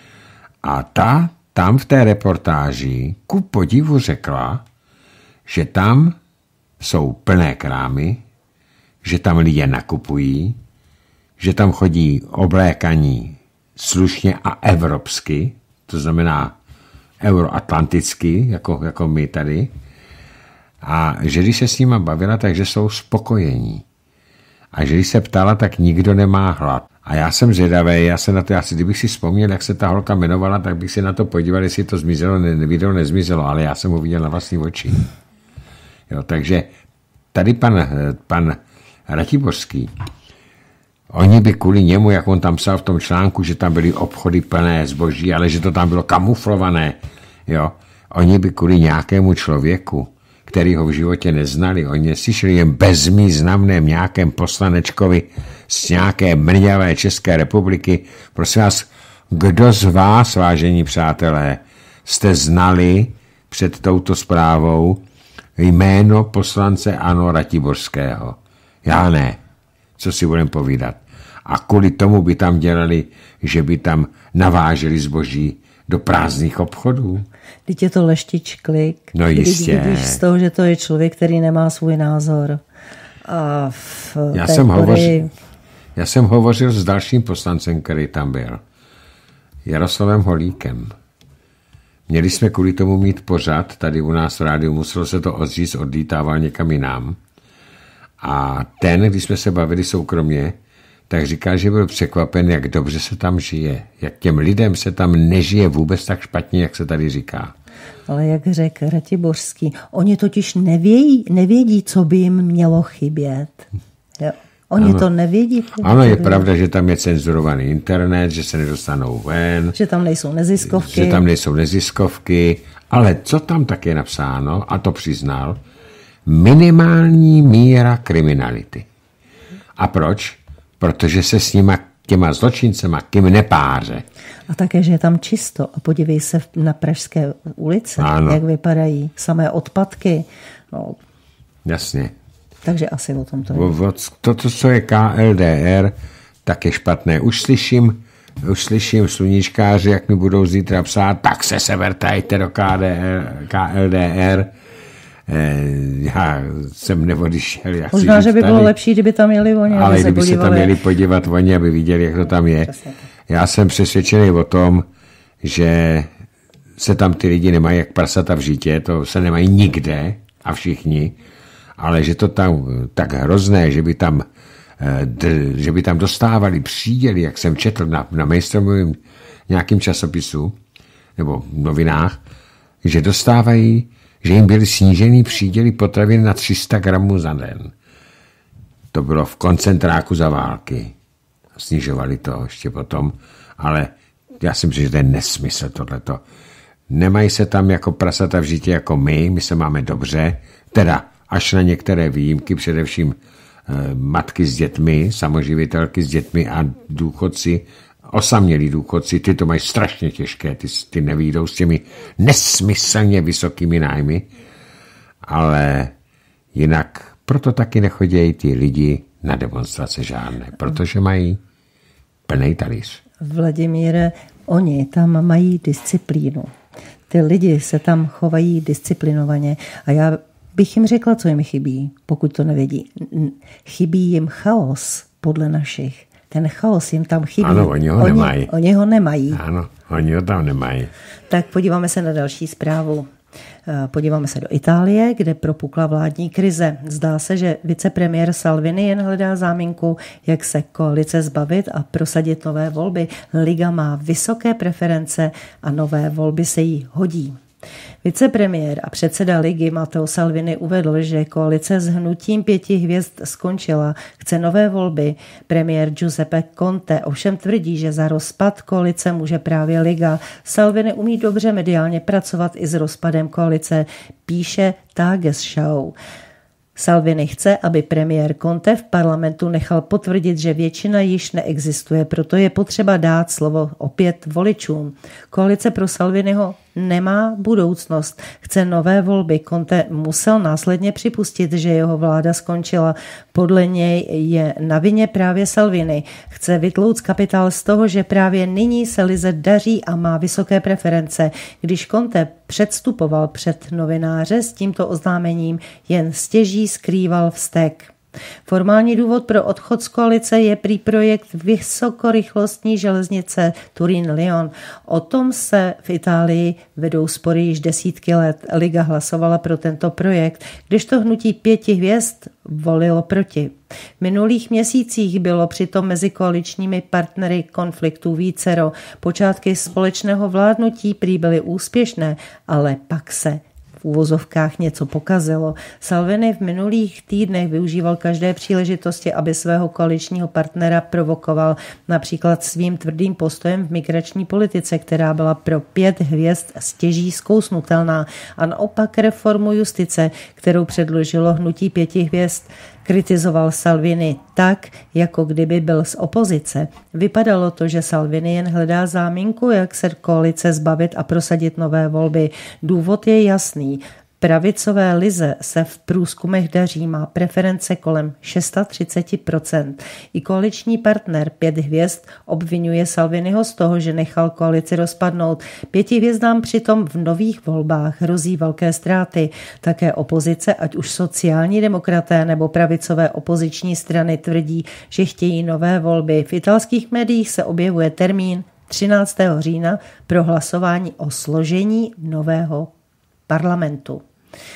A ta tam v té reportáži ku podivu řekla, že tam jsou plné krámy, že tam lidé nakupují, že tam chodí oblékaní slušně a evropsky, to znamená euroatlanticky, jako my tady, a že když se s nima bavila, takže jsou spokojení. A že když se ptala, tak nikdo nemá hlad. A já jsem zvědavý, kdybych si vzpomněl, jak se ta holka jmenovala, tak bych si na to podíval, jestli to zmizelo, video nezmizelo, ale já jsem ho viděl na vlastní oči. Jo, takže tady pan Ratiborský, oni by kvůli němu, jak on tam psal v tom článku, že tam byly obchody plné zboží, ale že to tam bylo kamuflované, jo, oni by kvůli nějakému člověku, který ho v životě neznali, oni neslyšeli jen bezvýznamném nějakém poslanečkovi z nějaké mrňavé České republiky. Prosím vás, kdo z vás, vážení přátelé, jste znali před touto zprávou jméno poslance ANO Ratiborského? Já ne. Co si budeme povídat? A kvůli tomu by tam dělali, že by tam naváželi zboží do prázdných obchodů. Teď je to leštičklik. No jistě. Když z toho, že to je člověk, který nemá svůj názor. A já jsem hovořil s dalším poslancem, který tam byl. Jaroslavem Holíkem. Měli jsme kvůli tomu mít pořad tady u nás v rádiu, muselo se to odříct, odlítával někam jinam. A když jsme se bavili soukromně, tak říkal, že byl překvapen, jak dobře se tam žije. Jak těm lidem se tam nežije vůbec tak špatně, jak se tady říká. Ale jak řekl Ratiborský, oni totiž nevědí, co by jim mělo chybět. Jo. Oni to nevědí. Ano, je pravda, že tam je cenzurovaný internet, že se nedostanou ven. Že tam nejsou neziskovky. Ale co tam tak je napsáno, a to přiznal, minimální míra kriminality. A proč? Protože se s těma zločincema kým nepáře. A také, že je tam čisto. A podívej se na pražské ulice, jak vypadají samé odpadky. No. Jasně. Takže asi o tom to je. To, co je KLDR, tak je špatné. Už slyším sluníčkáři, jak mi budou zítra psát, tak se severtajte do KLDR. Já jsem neodešel. Možná, že by bylo lepší, kdyby tam jeli oni. Ale kdyby se tam jeli podívat oni, aby viděli, jak to tam je. Já jsem přesvědčený o tom, že se tam ty lidi nemají jak prasata v žitě, to se nemají nikde a všichni, ale že to tam tak hrozné, že by tam dostávali příděly, jak jsem četl na mainstreamovém nějakým časopisu nebo novinách, že dostávají, že jim byly snížený příděly potravin na 300 gramů za den. To bylo v koncentráku za války. Snižovali to ještě potom, ale já si myslím, že to je nesmysl tohleto. Nemají se tam jako prasata v žitě jako my se máme dobře, teda až na některé výjimky, především matky s dětmi, samoživitelky s dětmi a důchodci, osamělí důchodci, ty to mají strašně těžké, ty nevyjdou s těmi nesmyslně vysokými nájmy, ale jinak proto taky nechodějí ty lidi na demonstrace žádné, protože mají plný talíř. Vladimíre, oni tam mají disciplínu. Ty lidi se tam chovají disciplinovaně a já bych jim řekla, co jim chybí, pokud to nevědí. Chybí jim chaos podle našich. Ten chaos jim tam chybí. Ano, oni ho nemají. Ano, oni ho tam nemají. Tak podíváme se na další zprávu. Podíváme se do Itálie, kde propukla vládní krize. Zdá se, že vicepremiér Salvini jen hledá záminku, jak se koalice zbavit a prosadit nové volby. Liga má vysoké preference a nové volby se jí hodí. Vicepremiér a předseda ligy Matteo Salvini uvedl, že koalice s hnutím 5 hvězd skončila. Chce nové volby. Premiér Giuseppe Conte ovšem tvrdí, že za rozpad koalice může právě liga. Salvini umí dobře mediálně pracovat i s rozpadem koalice, píše Tagesschau. Salvini chce, aby premiér Conte v parlamentu nechal potvrdit, že většina již neexistuje, proto je potřeba dát slovo opět voličům. Koalice pro Salviniho nemá budoucnost. Chce nové volby. Conte musel následně připustit, že jeho vláda skončila. Podle něj je na vině právě Salvini. Chce vytlouct kapitál z toho, že právě nyní se lize daří a má vysoké preference. Když Conte předstupoval před novináře s tímto oznámením, jen stěží skrýval vztek. Formální důvod pro odchod z koalice je prý projekt vysokorychlostní železnice Turín-Lyon. O tom se v Itálii vedou spory již desítky let. Liga hlasovala pro tento projekt, kdežto hnutí 5 hvězd volilo proti. V minulých měsících bylo přitom mezi koaličními partnery konfliktů vícero. Počátky společného vládnutí prý byly úspěšné, ale pak se v uvozovkách něco pokazilo. Salvini v minulých týdnech využíval každé příležitosti, aby svého koaličního partnera provokoval, například svým tvrdým postojem v migrační politice, která byla pro 5 hvězd stěží zkousnutelná, a naopak reformu justice, kterou předložilo hnutí 5 hvězd, kritizoval Salvini tak, jako kdyby byl z opozice. Vypadalo to, že Salvini jen hledá záminku, jak se koalice zbavit a prosadit nové volby. Důvod je jasný. Pravicové lize se v průzkumech daří, má preference kolem 630%. I koaliční partner 5 hvězd obvinuje Salviniho z toho, že nechal koalici rozpadnout. 5 hvězdám přitom v nových volbách hrozí velké ztráty. Také opozice, ať už sociální demokraté nebo pravicové opoziční strany, tvrdí, že chtějí nové volby. V italských médiích se objevuje termín 13. října pro hlasování o složení nového parlamentu.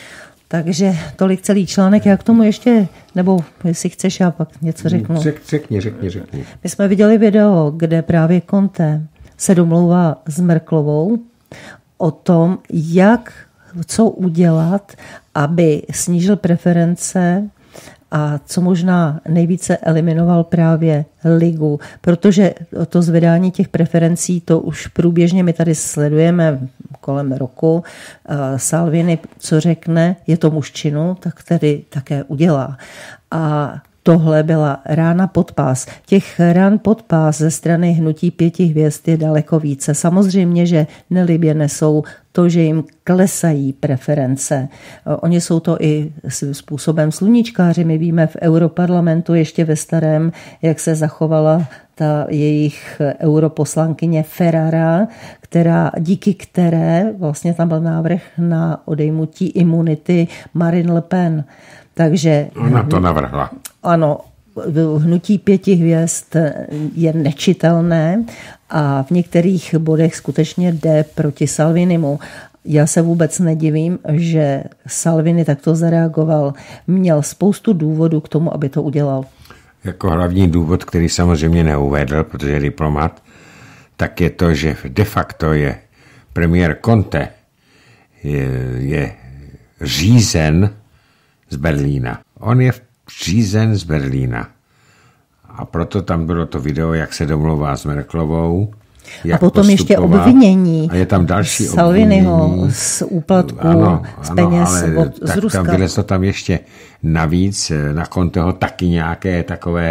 Takže tolik celý článek. Já k tomu ještě, nebo jestli chceš, já pak něco řeknu. Řekni. My jsme viděli video, kde právě Conte se domlouvá s Merkelovou o tom, co udělat, aby snížil preference a co možná nejvíce eliminoval právě ligu, protože to zvedání těch preferencí, to už průběžně my tady sledujeme kolem roku. Salvini, co řekne, je to mužčinu, tak tedy také udělá. A tohle byla rána pod pás. Těch rán pod pás ze strany hnutí 5 hvězd je daleko více. Samozřejmě, že nelibě nesou to, že jim klesají preference. Oni jsou to i svým způsobem sluníčkáři. My víme v Europarlamentu ještě ve starém, jak se zachovala ta jejich europoslankyně Ferrara, díky které vlastně tam byl návrh na odejmutí imunity Marine Le Pen. Takže ona to navrhla. Ano, hnutí 5 hvězd je nečitelné a v některých bodech skutečně jde proti Salvinimu. Já se vůbec nedivím, že Salvini takto zareagoval. Měl spoustu důvodů k tomu, aby to udělal. Jako hlavní důvod, který samozřejmě neuvedl, protože je diplomat, tak je to, že de facto je premiér Conte je řízen z Berlína. On je řízen z Berlína. A proto tam bylo to video, jak se domlouvá s Merkelovou. A potom ještě obvinění. A je tam další Salviniho z úplatku, z peněz z Ruska. Tam vylezlo tam ještě navíc na Conteho taky nějaké takové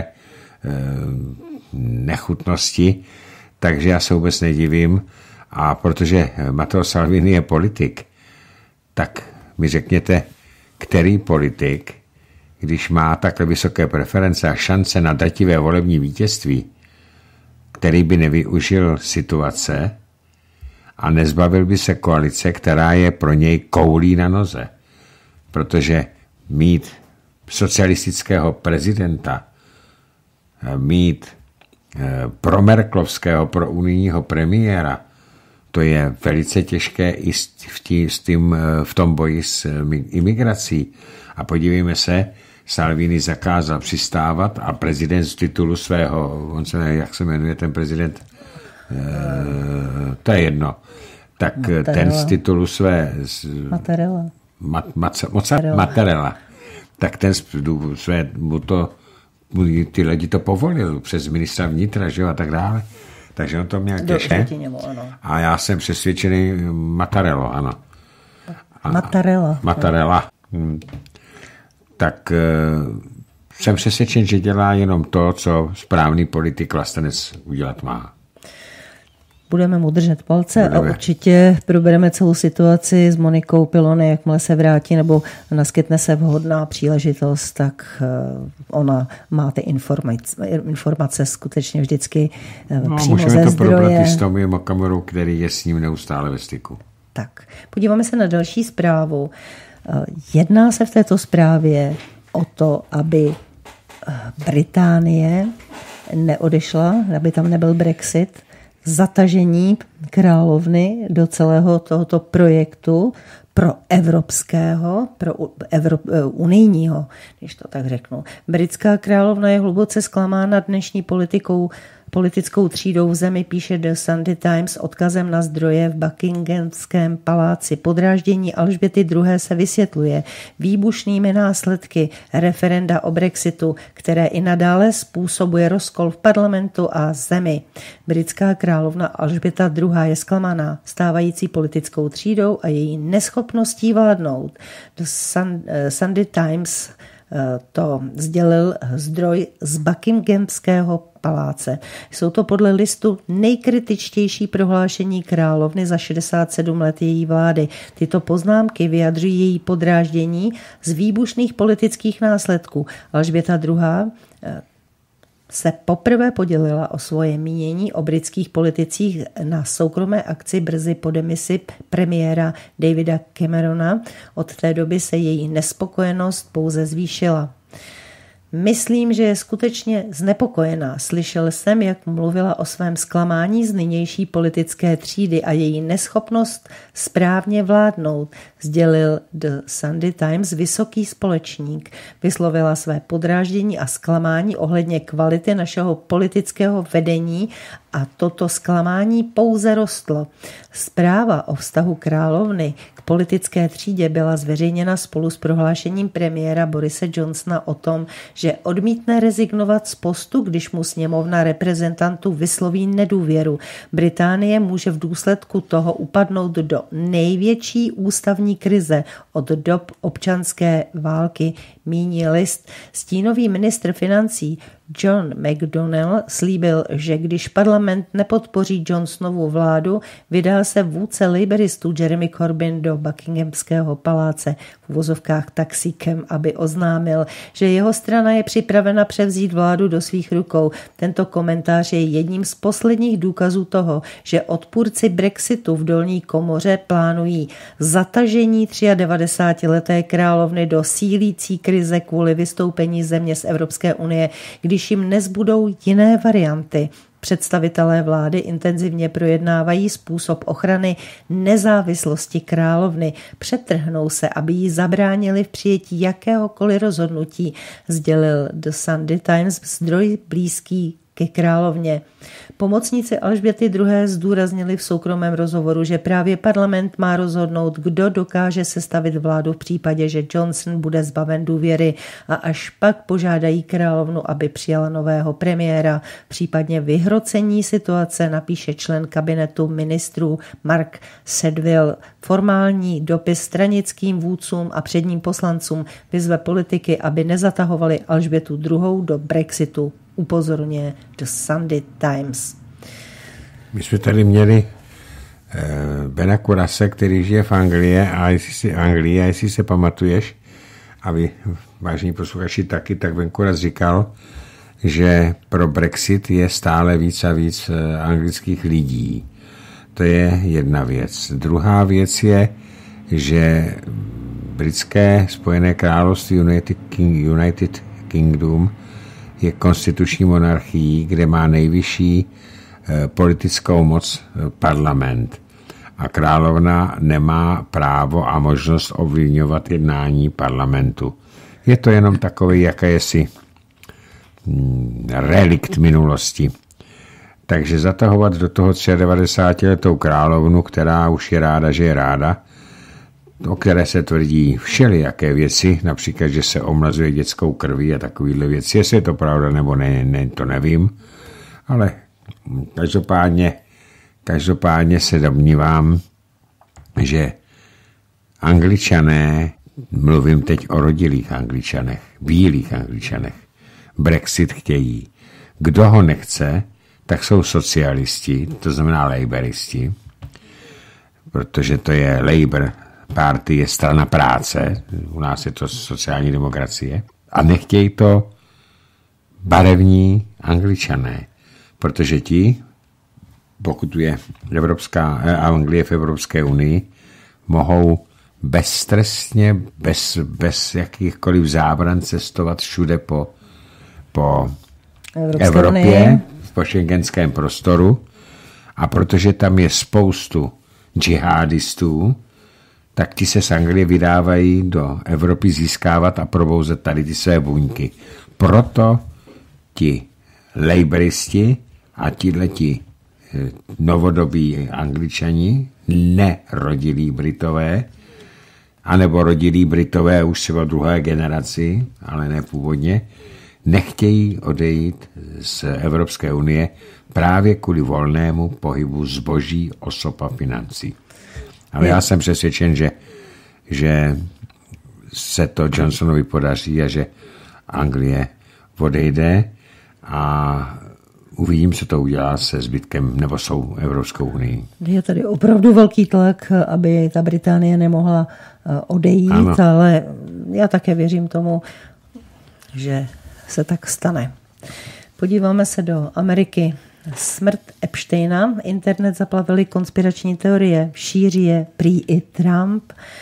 nechutnosti. Takže já se vůbec nedivím. A protože Matteo Salvini je politik, tak mi řekněte, který politik, když má takhle vysoké preference a šance na drtivé volební vítězství, který by nevyužil situace a nezbavil by se koalice, která je pro něj koulí na noze. Protože mít socialistického prezidenta, mít promerklovského, prounijního premiéra, to je velice těžké i v tom boji s imigrací. A podívejme se, Salvini zakázal přistávat a prezident z titulu svého, jak se jmenuje ten prezident? To je jedno. Tak ten z titulu své... Mattarella. Tak ten své, ty lidi to povolil přes ministra vnitra, že, a tak dále. Takže on to měl těžké. A já jsem přesvědčený Mattarella, ano. Mattarella. Tak jsem přesvědčen, že dělá jenom to, co správný politik vlastenec udělat má. Budeme mu držet palce a určitě probereme celou situaci s Monikou Pilony, jakmile se vrátí nebo naskytne se vhodná příležitost, tak ona má ty informace skutečně vždycky přímo ze zdroje. Můžeme to probrat i s Tomiem Okamurou, který je s ním neustále ve styku. Tak, podíváme se na další zprávu. Jedná se v této zprávě o to, aby Británie neodešla, aby tam nebyl Brexit, zatažení královny do celého tohoto projektu pro unijního, když to tak řeknu. Britská královna je hluboce zklamána dnešní politickou třídou v zemi, píše The Sunday Times odkazem na zdroje v Buckinghamském paláci. Podráždění Alžběty II. Se vysvětluje výbušnými následky referenda o Brexitu, které i nadále způsobuje rozkol v parlamentu a zemi. Britská královna Alžběta II. Je zklamaná stávající politickou třídou a její neschopností vládnout. The Sunday Times to sdělil zdroj z Buckinghamského paláce. Jsou to podle listu nejkritičtější prohlášení královny za 67 let její vlády. Tyto poznámky vyjadřují její podráždění z výbušných politických následků. Alžběta II. Se poprvé podělila o svoje mínění o britských politicích na soukromé akci brzy po demisi premiéra Davida Camerona. Od té doby se její nespokojenost pouze zvýšila. Myslím, že je skutečně znepokojená. Slyšel jsem, jak mluvila o svém zklamání z nynější politické třídy a její neschopnost správně vládnout, sdělil The Sunday Times vysoký společník. Vyslovila své podráždění a zklamání ohledně kvality našeho politického vedení a toto zklamání pouze rostlo. Zpráva o vztahu královny k politické třídě byla zveřejněna spolu s prohlášením premiéra Borise Johnsona o tom, že odmítne rezignovat z postu, když mu sněmovna reprezentantů vysloví nedůvěru. Británie může v důsledku toho upadnout do největší ústavní krize od dob občanské války, míní list. Stínový ministr financí John McDonnell slíbil, že když parlament nepodpoří Johnsonovu vládu, vydá se vůdce labouristů Jeremy Corbyn do Buckinghamského paláce v uvozovkách taxíkem, aby oznámil, že jeho strana je připravena převzít vládu do svých rukou. Tento komentář je jedním z posledních důkazů toho, že odpůrci Brexitu v dolní komoře plánují zatažení 93leté královny do sílící krize kvůli vystoupení země z Evropské unie, když jim nezbudou jiné varianty. Představitelé vlády intenzivně projednávají způsob ochrany nezávislosti královny. Přetrhnou se, aby jí zabránili v přijetí jakéhokoliv rozhodnutí, sdělil The Sunday Times, zdroj blízký ke královně. Pomocníci Alžběty II. Zdůraznili v soukromém rozhovoru, že právě parlament má rozhodnout, kdo dokáže sestavit vládu v případě, že Johnson bude zbaven důvěry, a až pak požádají královnu, aby přijala nového premiéra. Případně vyhrocení situace napíše člen kabinetu ministrů Mark Sedwill. Formální dopis stranickým vůdcům a předním poslancům vyzve politiky, aby nezatahovali Alžbětu II. Do Brexitu, upozorňuje The Sunday Times. My jsme tady měli Bena Kurase, který žije v Anglii, a jestli se pamatuješ, a vy, vážení posluchači, taky, tak Ben Kuras říkal, že pro Brexit je stále víc a víc anglických lidí. To je jedna věc. Druhá věc je, že britské Spojené království United Kingdom je konstituční monarchií, kde má nejvyšší politickou moc parlament. A královna nemá právo a možnost ovlivňovat jednání parlamentu. Je to jenom takový jakési relikt minulosti. Takže zatahovat do toho 93letou královnu, která už je ráda, že je ráda, o které se tvrdí všelijaké věci, například, že se omlazuje dětskou krví a takovýhle věci. Jestli je to pravda nebo ne, to nevím, ale každopádně se domnívám, že Angličané, mluvím teď o rodilých Angličanech, bílých Angličanech, Brexit chtějí. Kdo ho nechce, tak jsou socialisti, to znamená laboristi, protože to je Labour Party, je strana práce, u nás je to sociální demokracie, a nechtějí to barevní Angličané, protože ti, pokud je Anglie v Evropské unii, mohou beztrestně, bez jakýchkoliv zábran cestovat všude po Evropě, po šengenském prostoru, a protože tam je spoustu džihadistů, tak ti se z Anglie vydávají do Evropy získávat a probouzet tady ty své buňky. Proto ti laboristi a tihleti novodobí Angličani, nerodilí Britové, anebo rodilí Britové už třeba druhé generaci, ale ne původně, nechtějí odejít z Evropské unie právě kvůli volnému pohybu zboží, osob a financí. Ale já jsem přesvědčen, že se to Johnsonovi podaří a že Anglie odejde, a uvidím, co to udělá se zbytkem nebo s Evropskou unii. Je tady opravdu velký tlak, aby ta Británie nemohla odejít, ano. Ale já také věřím tomu, že se tak stane. Podíváme se do Ameriky. Smrt Epsteina, internet zaplavily konspirační teorie, šíří je prý i Trump.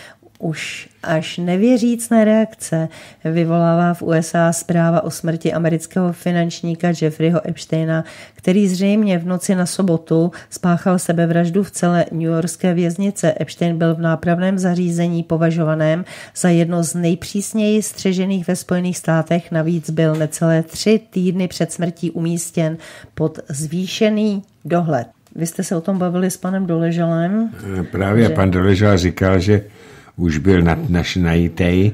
Už až nevěřícné reakce vyvolává v USA zpráva o smrti amerického finančníka Jeffreyho Epsteina, který zřejmě v noci na sobotu spáchal sebevraždu v celé newyorské věznice. Epstein byl v nápravném zařízení považovaném za jedno z nejpřísněji střežených ve Spojených státech, navíc byl necelé 3 týdny před smrtí umístěn pod zvýšený dohled. Vy jste se o tom bavili s panem Doležalem? Právě pan Doležal říkal, že už byl najítej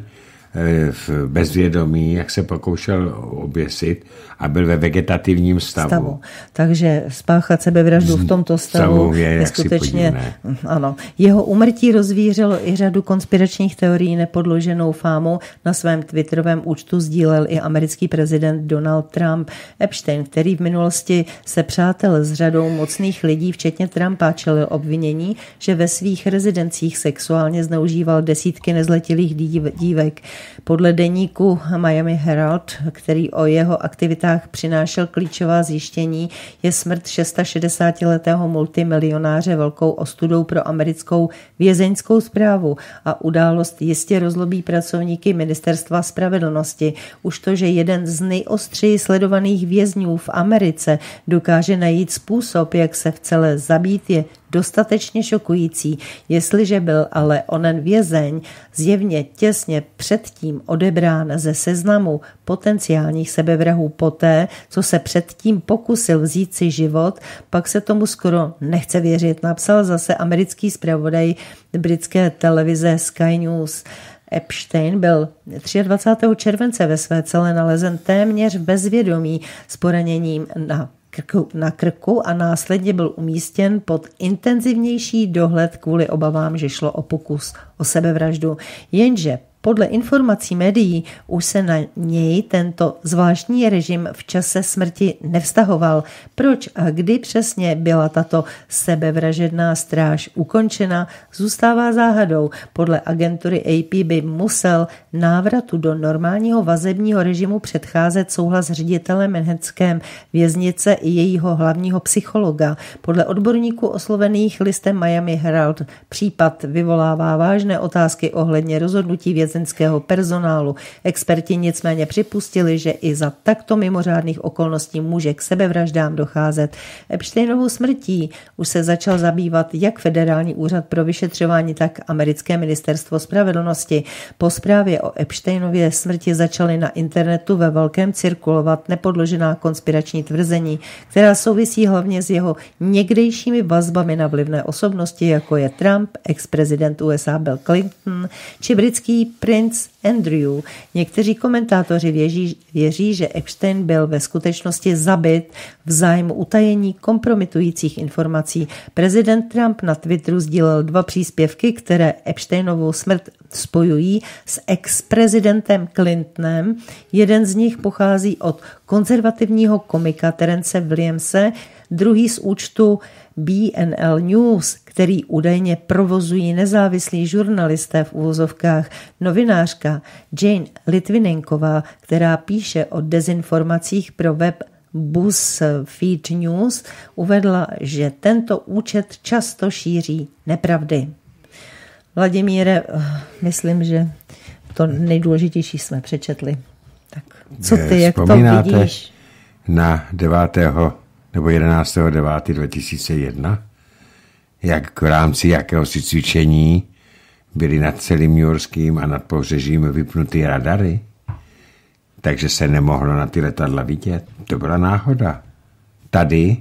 v bezvědomí, jak se pokoušel oběsit a byl ve vegetativním stavu. Takže spáchat sebevraždu v tomto stavu je skutečně... Ano. Jeho úmrtí rozvířilo i řadu konspiračních teorií nepodloženou fámu. Na svém twitterovém účtu sdílel i americký prezident Donald Trump. Epstein, který v minulosti se přátel s řadou mocných lidí, včetně Trumpa, čelil obvinění, že ve svých rezidencích sexuálně zneužíval desítky nezletilých dívek. Podle deníku Miami Herald, který o jeho aktivitách přinášel klíčová zjištění, je smrt 66letého multimilionáře velkou ostudou pro americkou vězeňskou správu a událost jistě rozlobí pracovníky Ministerstva spravedlnosti. Už to, že jeden z nejostřeji sledovaných vězňů v Americe dokáže najít způsob, jak se vcele zabít, je dostatečně šokující. Jestliže byl ale onen vězeň zjevně těsně předtím odebrán ze seznamu potenciálních sebevrahů poté, co se předtím pokusil vzít si život, pak se tomu skoro nechce věřit, napsal zase americký zpravodaj britské televize Sky News. Epstein byl 23. července ve své cele nalezen téměř v bezvědomí s poraněním na krku a následně byl umístěn pod intenzivnější dohled kvůli obavám, že šlo o pokus o sebevraždu. Jenže podle informací médií už se na něj tento zvláštní režim v čase smrti nevztahoval. Proč a kdy přesně byla tato sebevražedná stráž ukončena, zůstává záhadou. Podle agentury AP by musel návratu do normálního vazebního režimu předcházet souhlas ředitele manhattanské věznice i jejího hlavního psychologa. Podle odborníků oslovených listem Miami Herald případ vyvolává vážné otázky ohledně rozhodnutí vězenského personálu. Experti nicméně připustili, že i za takto mimořádných okolností může k sebevraždám docházet. Epsteinovou smrtí už se začal zabývat jak Federální úřad pro vyšetřování, tak americké ministerstvo spravedlnosti. Po zprávě o Epsteinově smrti začaly na internetu ve velkém cirkulovat nepodložená konspirační tvrzení, která souvisí hlavně s jeho někdejšími vazbami na vlivné osobnosti, jako je Trump, ex-prezident USA Bill Clinton či britský princ Andrew. Někteří komentátoři věří, že Epstein byl ve skutečnosti zabit v zájmu utajení kompromitujících informací. Prezident Trump na Twitteru sdílel 2 příspěvky, které Epsteinovou smrt spojují s ex-prezidentem Clintonem. Jeden z nich pochází od konzervativního komika Terence Williamse, druhý z účtu BNL News, který údajně provozují nezávislí žurnalisté v uvozovkách. Novinářka Jane Litvinenková, která píše o dezinformacích pro web BuzzFeed News, uvedla, že tento účet často šíří nepravdy. Vladimíre, myslím, že to nejdůležitější jsme přečetli. Tak co ty, jak to vidíš? Na 9. nebo 11.9.2001, jak v rámci jakéhosi cvičení byly nad celým newyorským a nad pobřežím vypnuty radary, takže se nemohlo na ty letadla vidět. To byla náhoda. Tady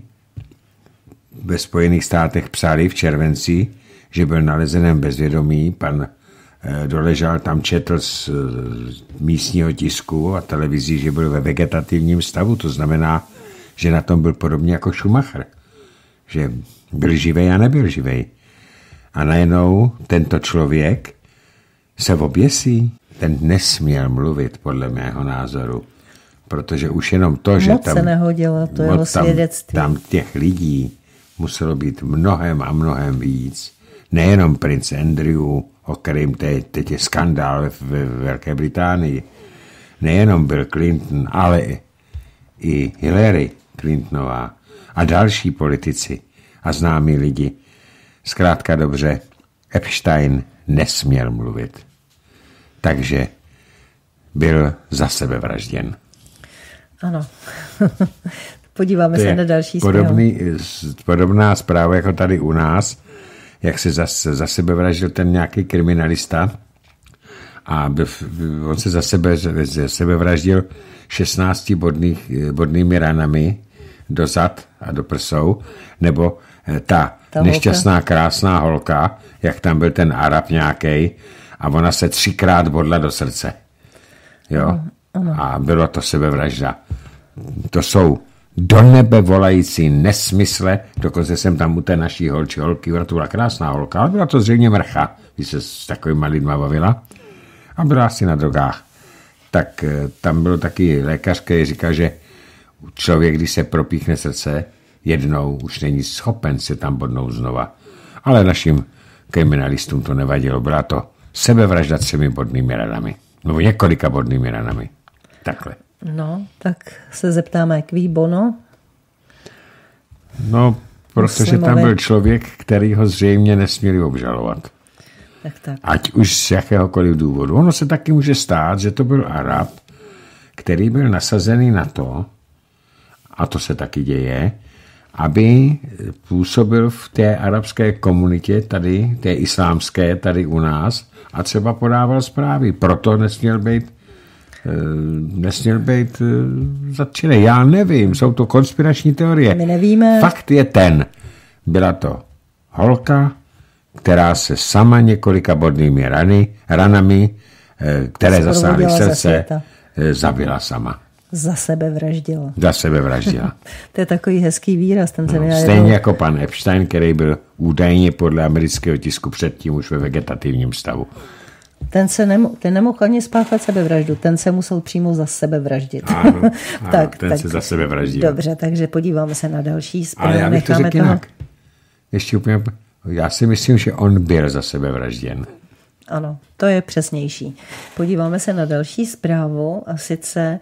ve Spojených státech psali v červenci, že byl nalezen bezvědomí. Pan Doležal tam četl z místního tisku a televizí, že byl ve vegetativním stavu. To znamená, že na tom byl podobně jako Schumacher. Že byl živej a nebyl živej. A najednou tento člověk se oběsí. Ten nesměl mluvit, podle mého názoru. Protože už jenom to, že tam... se nehodilo, to jeho svědectví. Tam těch lidí muselo být mnohem a mnohem víc. Nejenom princ Andrew, o kterém teď je skandál ve Velké Británii. Nejenom Bill Clinton, ale i Hillary Clintonová a další politici a známí lidi. Zkrátka dobře, Epstein nesměl mluvit. Takže byl za sebe vražděn. Ano. Podíváme se na další zprávu. Podobná zpráva jako tady u nás, jak se za sebe vraždil ten nějaký kriminalista a on se za sebe vraždil 16 bodnými ranami do zad a do prsou, nebo ta nešťastná krásná holka, jak tam byl ten Arab nějaký, a ona se 3krát bodla do srdce. Jo? Ano. A bylo to sebevražda. To jsou do nebe volající nesmysle, dokonce jsem tam u té naší holky, to byla krásná holka, ale byla to zřejmě mrcha, když se s takovýma lidma bavila a byla asi na drogách. Tak tam byl taky lékař, který říkal, že člověk, když se propíchne srdce, jednou už není schopen se tam bodnout znova. Ale našim kriminalistům to nevadilo, byla to sebevražda 3 bodnými ranami, nebo několika bodnými ranami. Takhle. No, tak se zeptáme, kví bono? No, protože tam byl člověk, který ho zřejmě nesměli obžalovat. Tak. Ať už z jakéhokoliv důvodu. Ono se taky může stát, že to byl Arab, který byl nasazený na to, a to se taky děje, aby působil v té arabské komunitě, tady, té islámské, tady u nás, a třeba podával zprávy. Proto nesměl být zatčený. Já nevím, jsou to konspirační teorie. My nevíme. Fakt je byla to holka, která se sama několika bodnými ranami, které zasáhly srdce, zabila sama. Za sebe vraždila. To je takový hezký výraz. Stejně jako pan Epstein, který byl údajně podle amerického tisku předtím už ve vegetativním stavu. Ten nemohl ani spáchat sebevraždu, ten se musel přímo za sebe vraždit. Ano, ten se za sebe vraždil. Dobře, takže podíváme se na další zprávu. Ale já bych to řekl jinak. Ještě úplně, já si myslím, že on byl za sebe vražděn. Ano, to je přesnější. Podíváme se na další zprávu, a sice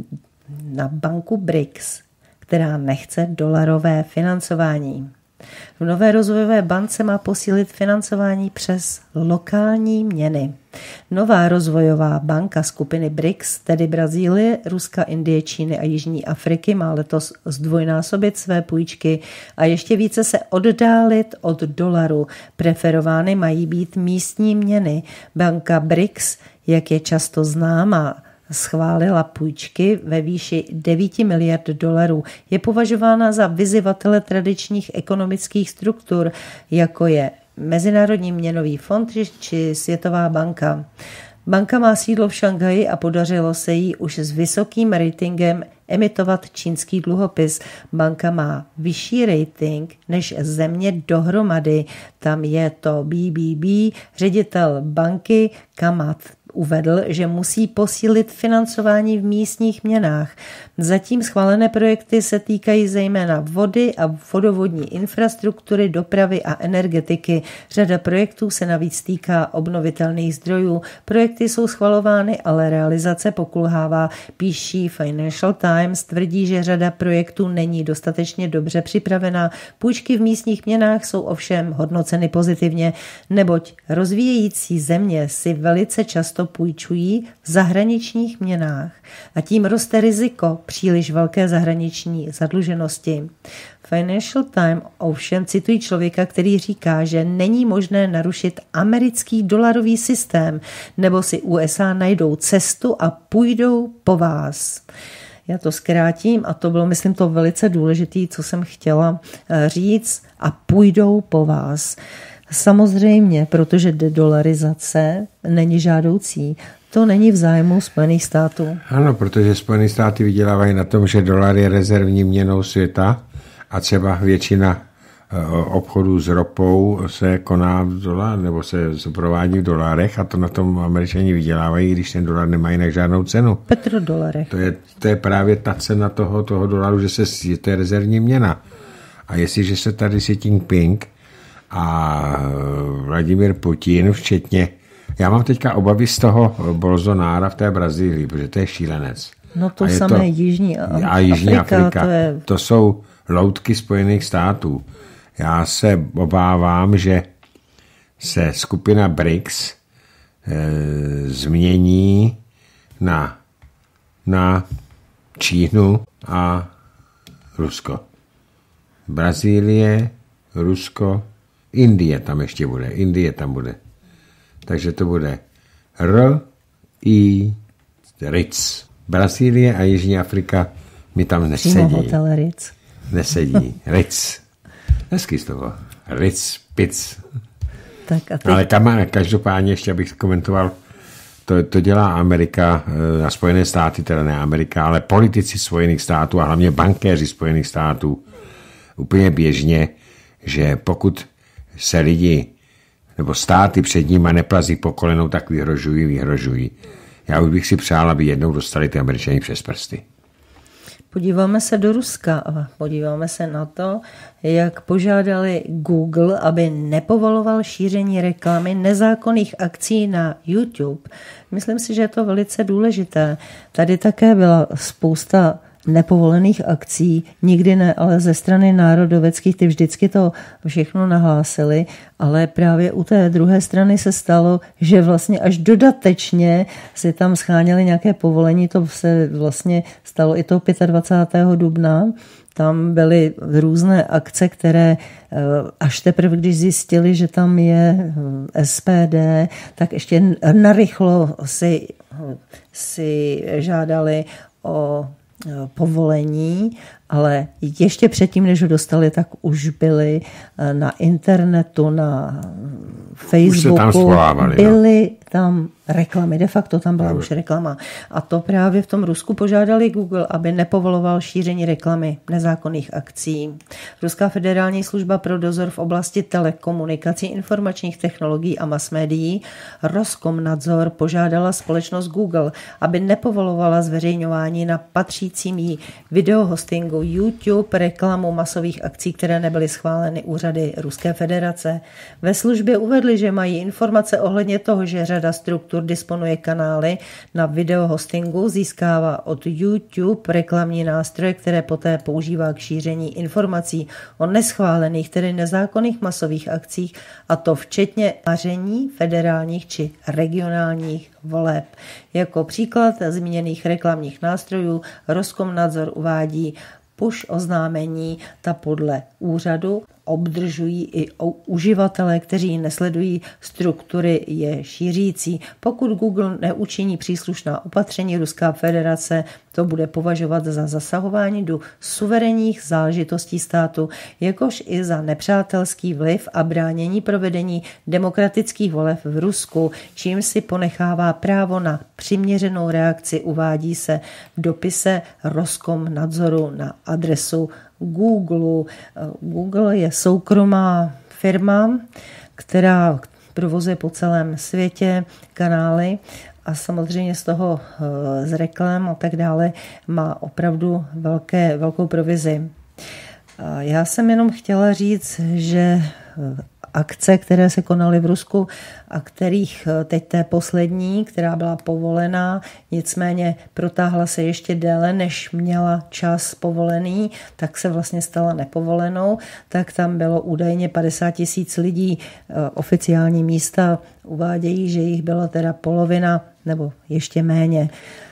na banku BRICS, která nechce dolarové financování. V nové rozvojové bance má posílit financování přes lokální měny. Nová rozvojová banka skupiny BRICS, tedy Brazílie, Ruska, Indie, Číny a Jižní Afriky, má letos zdvojnásobit své půjčky a ještě více se oddálit od dolaru. Preferovány mají být místní měny. Banka BRICS, jak je často známá, schválila půjčky ve výši 9 miliard dolarů. Je považována za vyzývatele tradičních ekonomických struktur, jako je Mezinárodní měnový fond či Světová banka. Banka má sídlo v Šanghaji a podařilo se jí už s vysokým ratingem emitovat čínský dluhopis. Banka má vyšší rating než země dohromady. Tam je to BBB, ředitel banky Kamat uvedl, že musí posílit financování v místních měnách. Zatím schválené projekty se týkají zejména vody a vodovodní infrastruktury, dopravy a energetiky. Řada projektů se navíc týká obnovitelných zdrojů. Projekty jsou schvalovány, ale realizace pokulhává. Píší Financial Times, tvrdí, že řada projektů není dostatečně dobře připravená. Půjčky v místních měnách jsou ovšem hodnoceny pozitivně, neboť rozvíjející země si velice často půjčují v zahraničních měnách a tím roste riziko příliš velké zahraniční zadluženosti. Financial Times ovšem citují člověka, který říká, že není možné narušit americký dolarový systém, nebo si USA najdou cestu a půjdou po vás. Já to zkrátím a to bylo, myslím, to velice důležité, co jsem chtěla říct, a půjdou po vás. Samozřejmě, protože dedolarizace není žádoucí. To není v zájmu Spojených států. Ano, protože Spojené státy vydělávají na tom, že dolar je rezervní měnou světa a třeba většina obchodů s ropou se koná v dolar, nebo se provádí v dolárech a to na tom Američani vydělávají, když ten dolar nemá jinak žádnou cenu. Petrodolarech. To je právě ta cena toho dolaru, že to je rezervní měna. A jestliže se tady Xi Jinping a Vladimír Putin včetně. Já mám teďka obavy z toho Bolsonára v té Brazílii, protože to je šílenec. No to samé Jižní Afrika. To jsou loutky Spojených států. Já se obávám, že se skupina BRICS změní na Čínu a Rusko. Brazílie, Rusko, Indie tam ještě bude. Indie tam bude. Takže to bude RIC. Brazílie a Jižní Afrika mi tam nesedí. Přímo hotel Ritz. Nesedí. Ritz. Hezký z toho. Ritz, Pic. Tak a ale každopádně ještě, abych komentoval, to dělá Amerika a Spojené státy, teda ne Amerika, ale politici Spojených států a hlavně bankéři Spojených států úplně běžně, že pokud se lidi nebo státy před nimi neplazí po kolenou, tak vyhrožují. Já už bych si přál, aby jednou dostali ty Američani přes prsty. Podíváme se do Ruska a podíváme se na to, jak požádali Google, aby nepovoloval šíření reklamy nezákonných akcí na YouTube. Myslím si, že je to velice důležité. Tady také byla spousta nepovolených akcí, nikdy ne, ale ze strany národoveckých, ty vždycky to všechno nahlásili, ale právě u té druhé strany se stalo, že vlastně až dodatečně si tam scháněli nějaké povolení, to se vlastně stalo i toho 25. dubna, tam byly různé akce, které až teprve, když zjistili, že tam je SPD, tak ještě narychlo si žádali o povolení, ale ještě předtím, než ho dostali, tak už byli na internetu, na Facebooku, byly tam reklamy, de facto tam byla už reklama. A to právě v tom Rusku požádali Google, aby nepovoloval šíření reklamy nezákonných akcí. Ruská federální služba pro dozor v oblasti telekomunikací, informačních technologií a masmédií Roskomnadzor požádala společnost Google, aby nepovolovala zveřejňování na patřícím jí videohostingu YouTube reklamu masových akcí, které nebyly schváleny úřady Ruské federace. Ve službě uvedli, že mají informace ohledně toho, že řada struktur disponuje kanály na videohostingu, získává od YouTube reklamní nástroje, které poté používá k šíření informací o neschválených, tedy nezákonných masových akcích, a to včetně maření federálních či regionálních voleb. Jako příklad zmíněných reklamních nástrojů Roskomnadzor uvádí push oznámení, ta podle úřadu obdržují i uživatelé, kteří nesledují struktury je šířící. Pokud Google neučiní příslušná opatření, Ruská federace to bude považovat za zasahování do suverénních záležitostí státu, jakož i za nepřátelský vliv a bránění provedení demokratických voleb v Rusku, čím si ponechává právo na přiměřenou reakci, uvádí se v dopise Roskomnadzoru na adresu Google. Google je soukromá firma, která provozuje po celém světě kanály a samozřejmě z toho z reklam a tak dále má opravdu velkou provizi. Já jsem jenom chtěla říct, že akce, které se konaly v Rusku a kterých teď té poslední, která byla povolená, nicméně protáhla se ještě déle, než měla čas povolený, tak se vlastně stala nepovolenou, tak tam bylo údajně 50 000 lidí. Oficiální místa uvádějí, že jich byla teda polovina nebo ještě méně.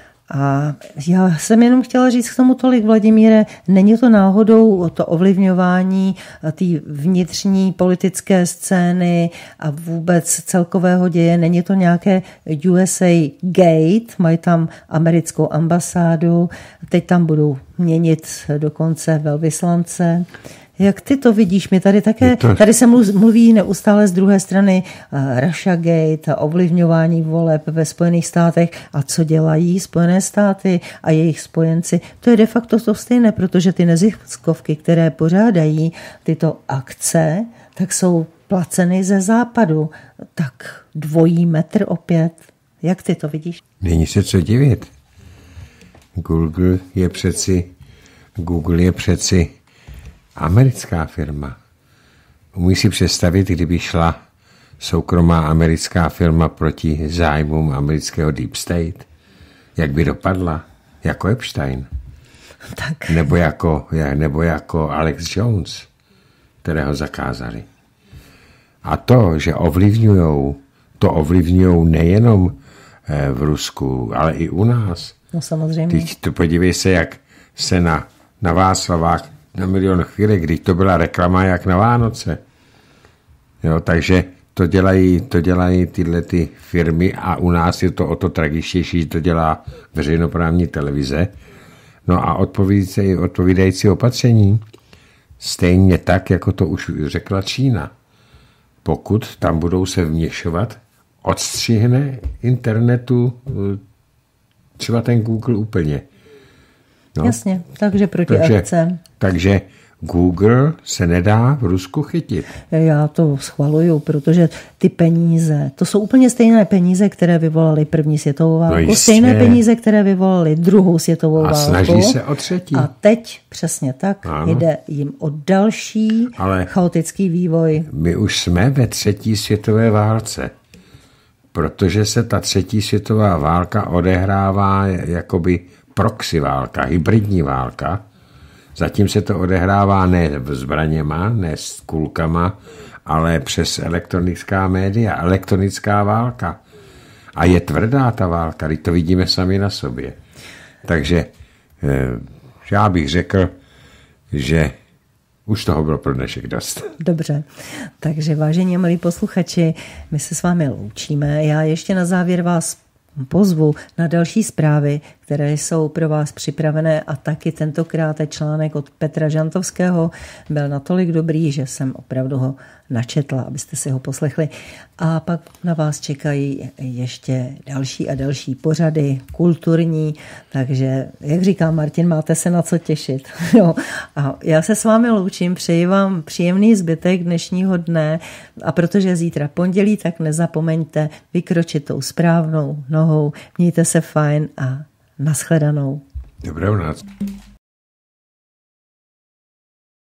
A já jsem jenom chtěla říct k tomu tolik, Vladimíre, není to náhodou to ovlivňování té vnitřní politické scény a vůbec celkového děje, není to nějaké USA Gate, mají tam americkou ambasádu, teď tam budou měnit dokonce velvyslance. Jak ty to vidíš? My tady se mluví neustále z druhé strany Russiagate a ovlivňování voleb ve Spojených státech. A co dělají Spojené státy a jejich spojenci? To je de facto to stejné, protože ty neziskovky, které pořádají tyto akce, tak jsou placeny ze západu. Tak dvojí metr opět. Jak ty to vidíš? Není se co divit. Google je přeci americká firma. Umí si představit, kdyby šla soukromá americká firma proti zájmům amerického Deep State? Jak by dopadla? Jako Epstein. Tak. Nebo jako Alex Jones, kterého zakázali. A to, že ovlivňujou nejenom v Rusku, ale i u nás. No samozřejmě. Teď podívej se, jak se na Václavách na Milion chvíli, když to byla reklama jak na Vánoce. Jo, takže to dělají tyhle ty firmy a u nás je to o to tragičtější, že to dělá veřejnoprávní televize. No a odpovídající opatření stejně tak, jako to už řekla Čína. Pokud tam budou se vměšovat, odstřihne internetu třeba ten Google úplně. No. Jasně, takže proti akce. Takže Google se nedá v Rusku chytit. Já to schvaluju, protože ty peníze, to jsou úplně stejné peníze, které vyvolaly první světovou válku, stejné peníze, které vyvolaly druhou světovou válku. A snaží se o třetí. A teď přesně tak jde jim o další chaotický vývoj. My už jsme ve třetí světové válce, protože se ta třetí světová válka odehrává jakoby proxy válka, hybridní válka. Zatím se to odehrává ne zbraněma, ne s kulkama, ale přes elektronická média, elektronická válka. A je tvrdá ta válka, když to vidíme sami na sobě. Takže já bych řekl, že už toho bylo pro dnešek dost. Dobře, takže vážení a milí posluchači, my se s vámi loučíme. Já ještě na závěr vás pozvu na další zprávy, které jsou pro vás připravené a taky tentokrát článek od Petra Žantovského byl natolik dobrý, že jsem opravdu ho načetla, abyste si ho poslechli. A pak na vás čekají ještě další a další pořady kulturní, takže, jak říká Martin, máte se na co těšit. Jo. A já se s vámi loučím, přeji vám příjemný zbytek dnešního dne a protože zítra pondělí, tak nezapomeňte vykročit tou správnou nohou. Mějte se fajn a nashledanou. Dobrou noc.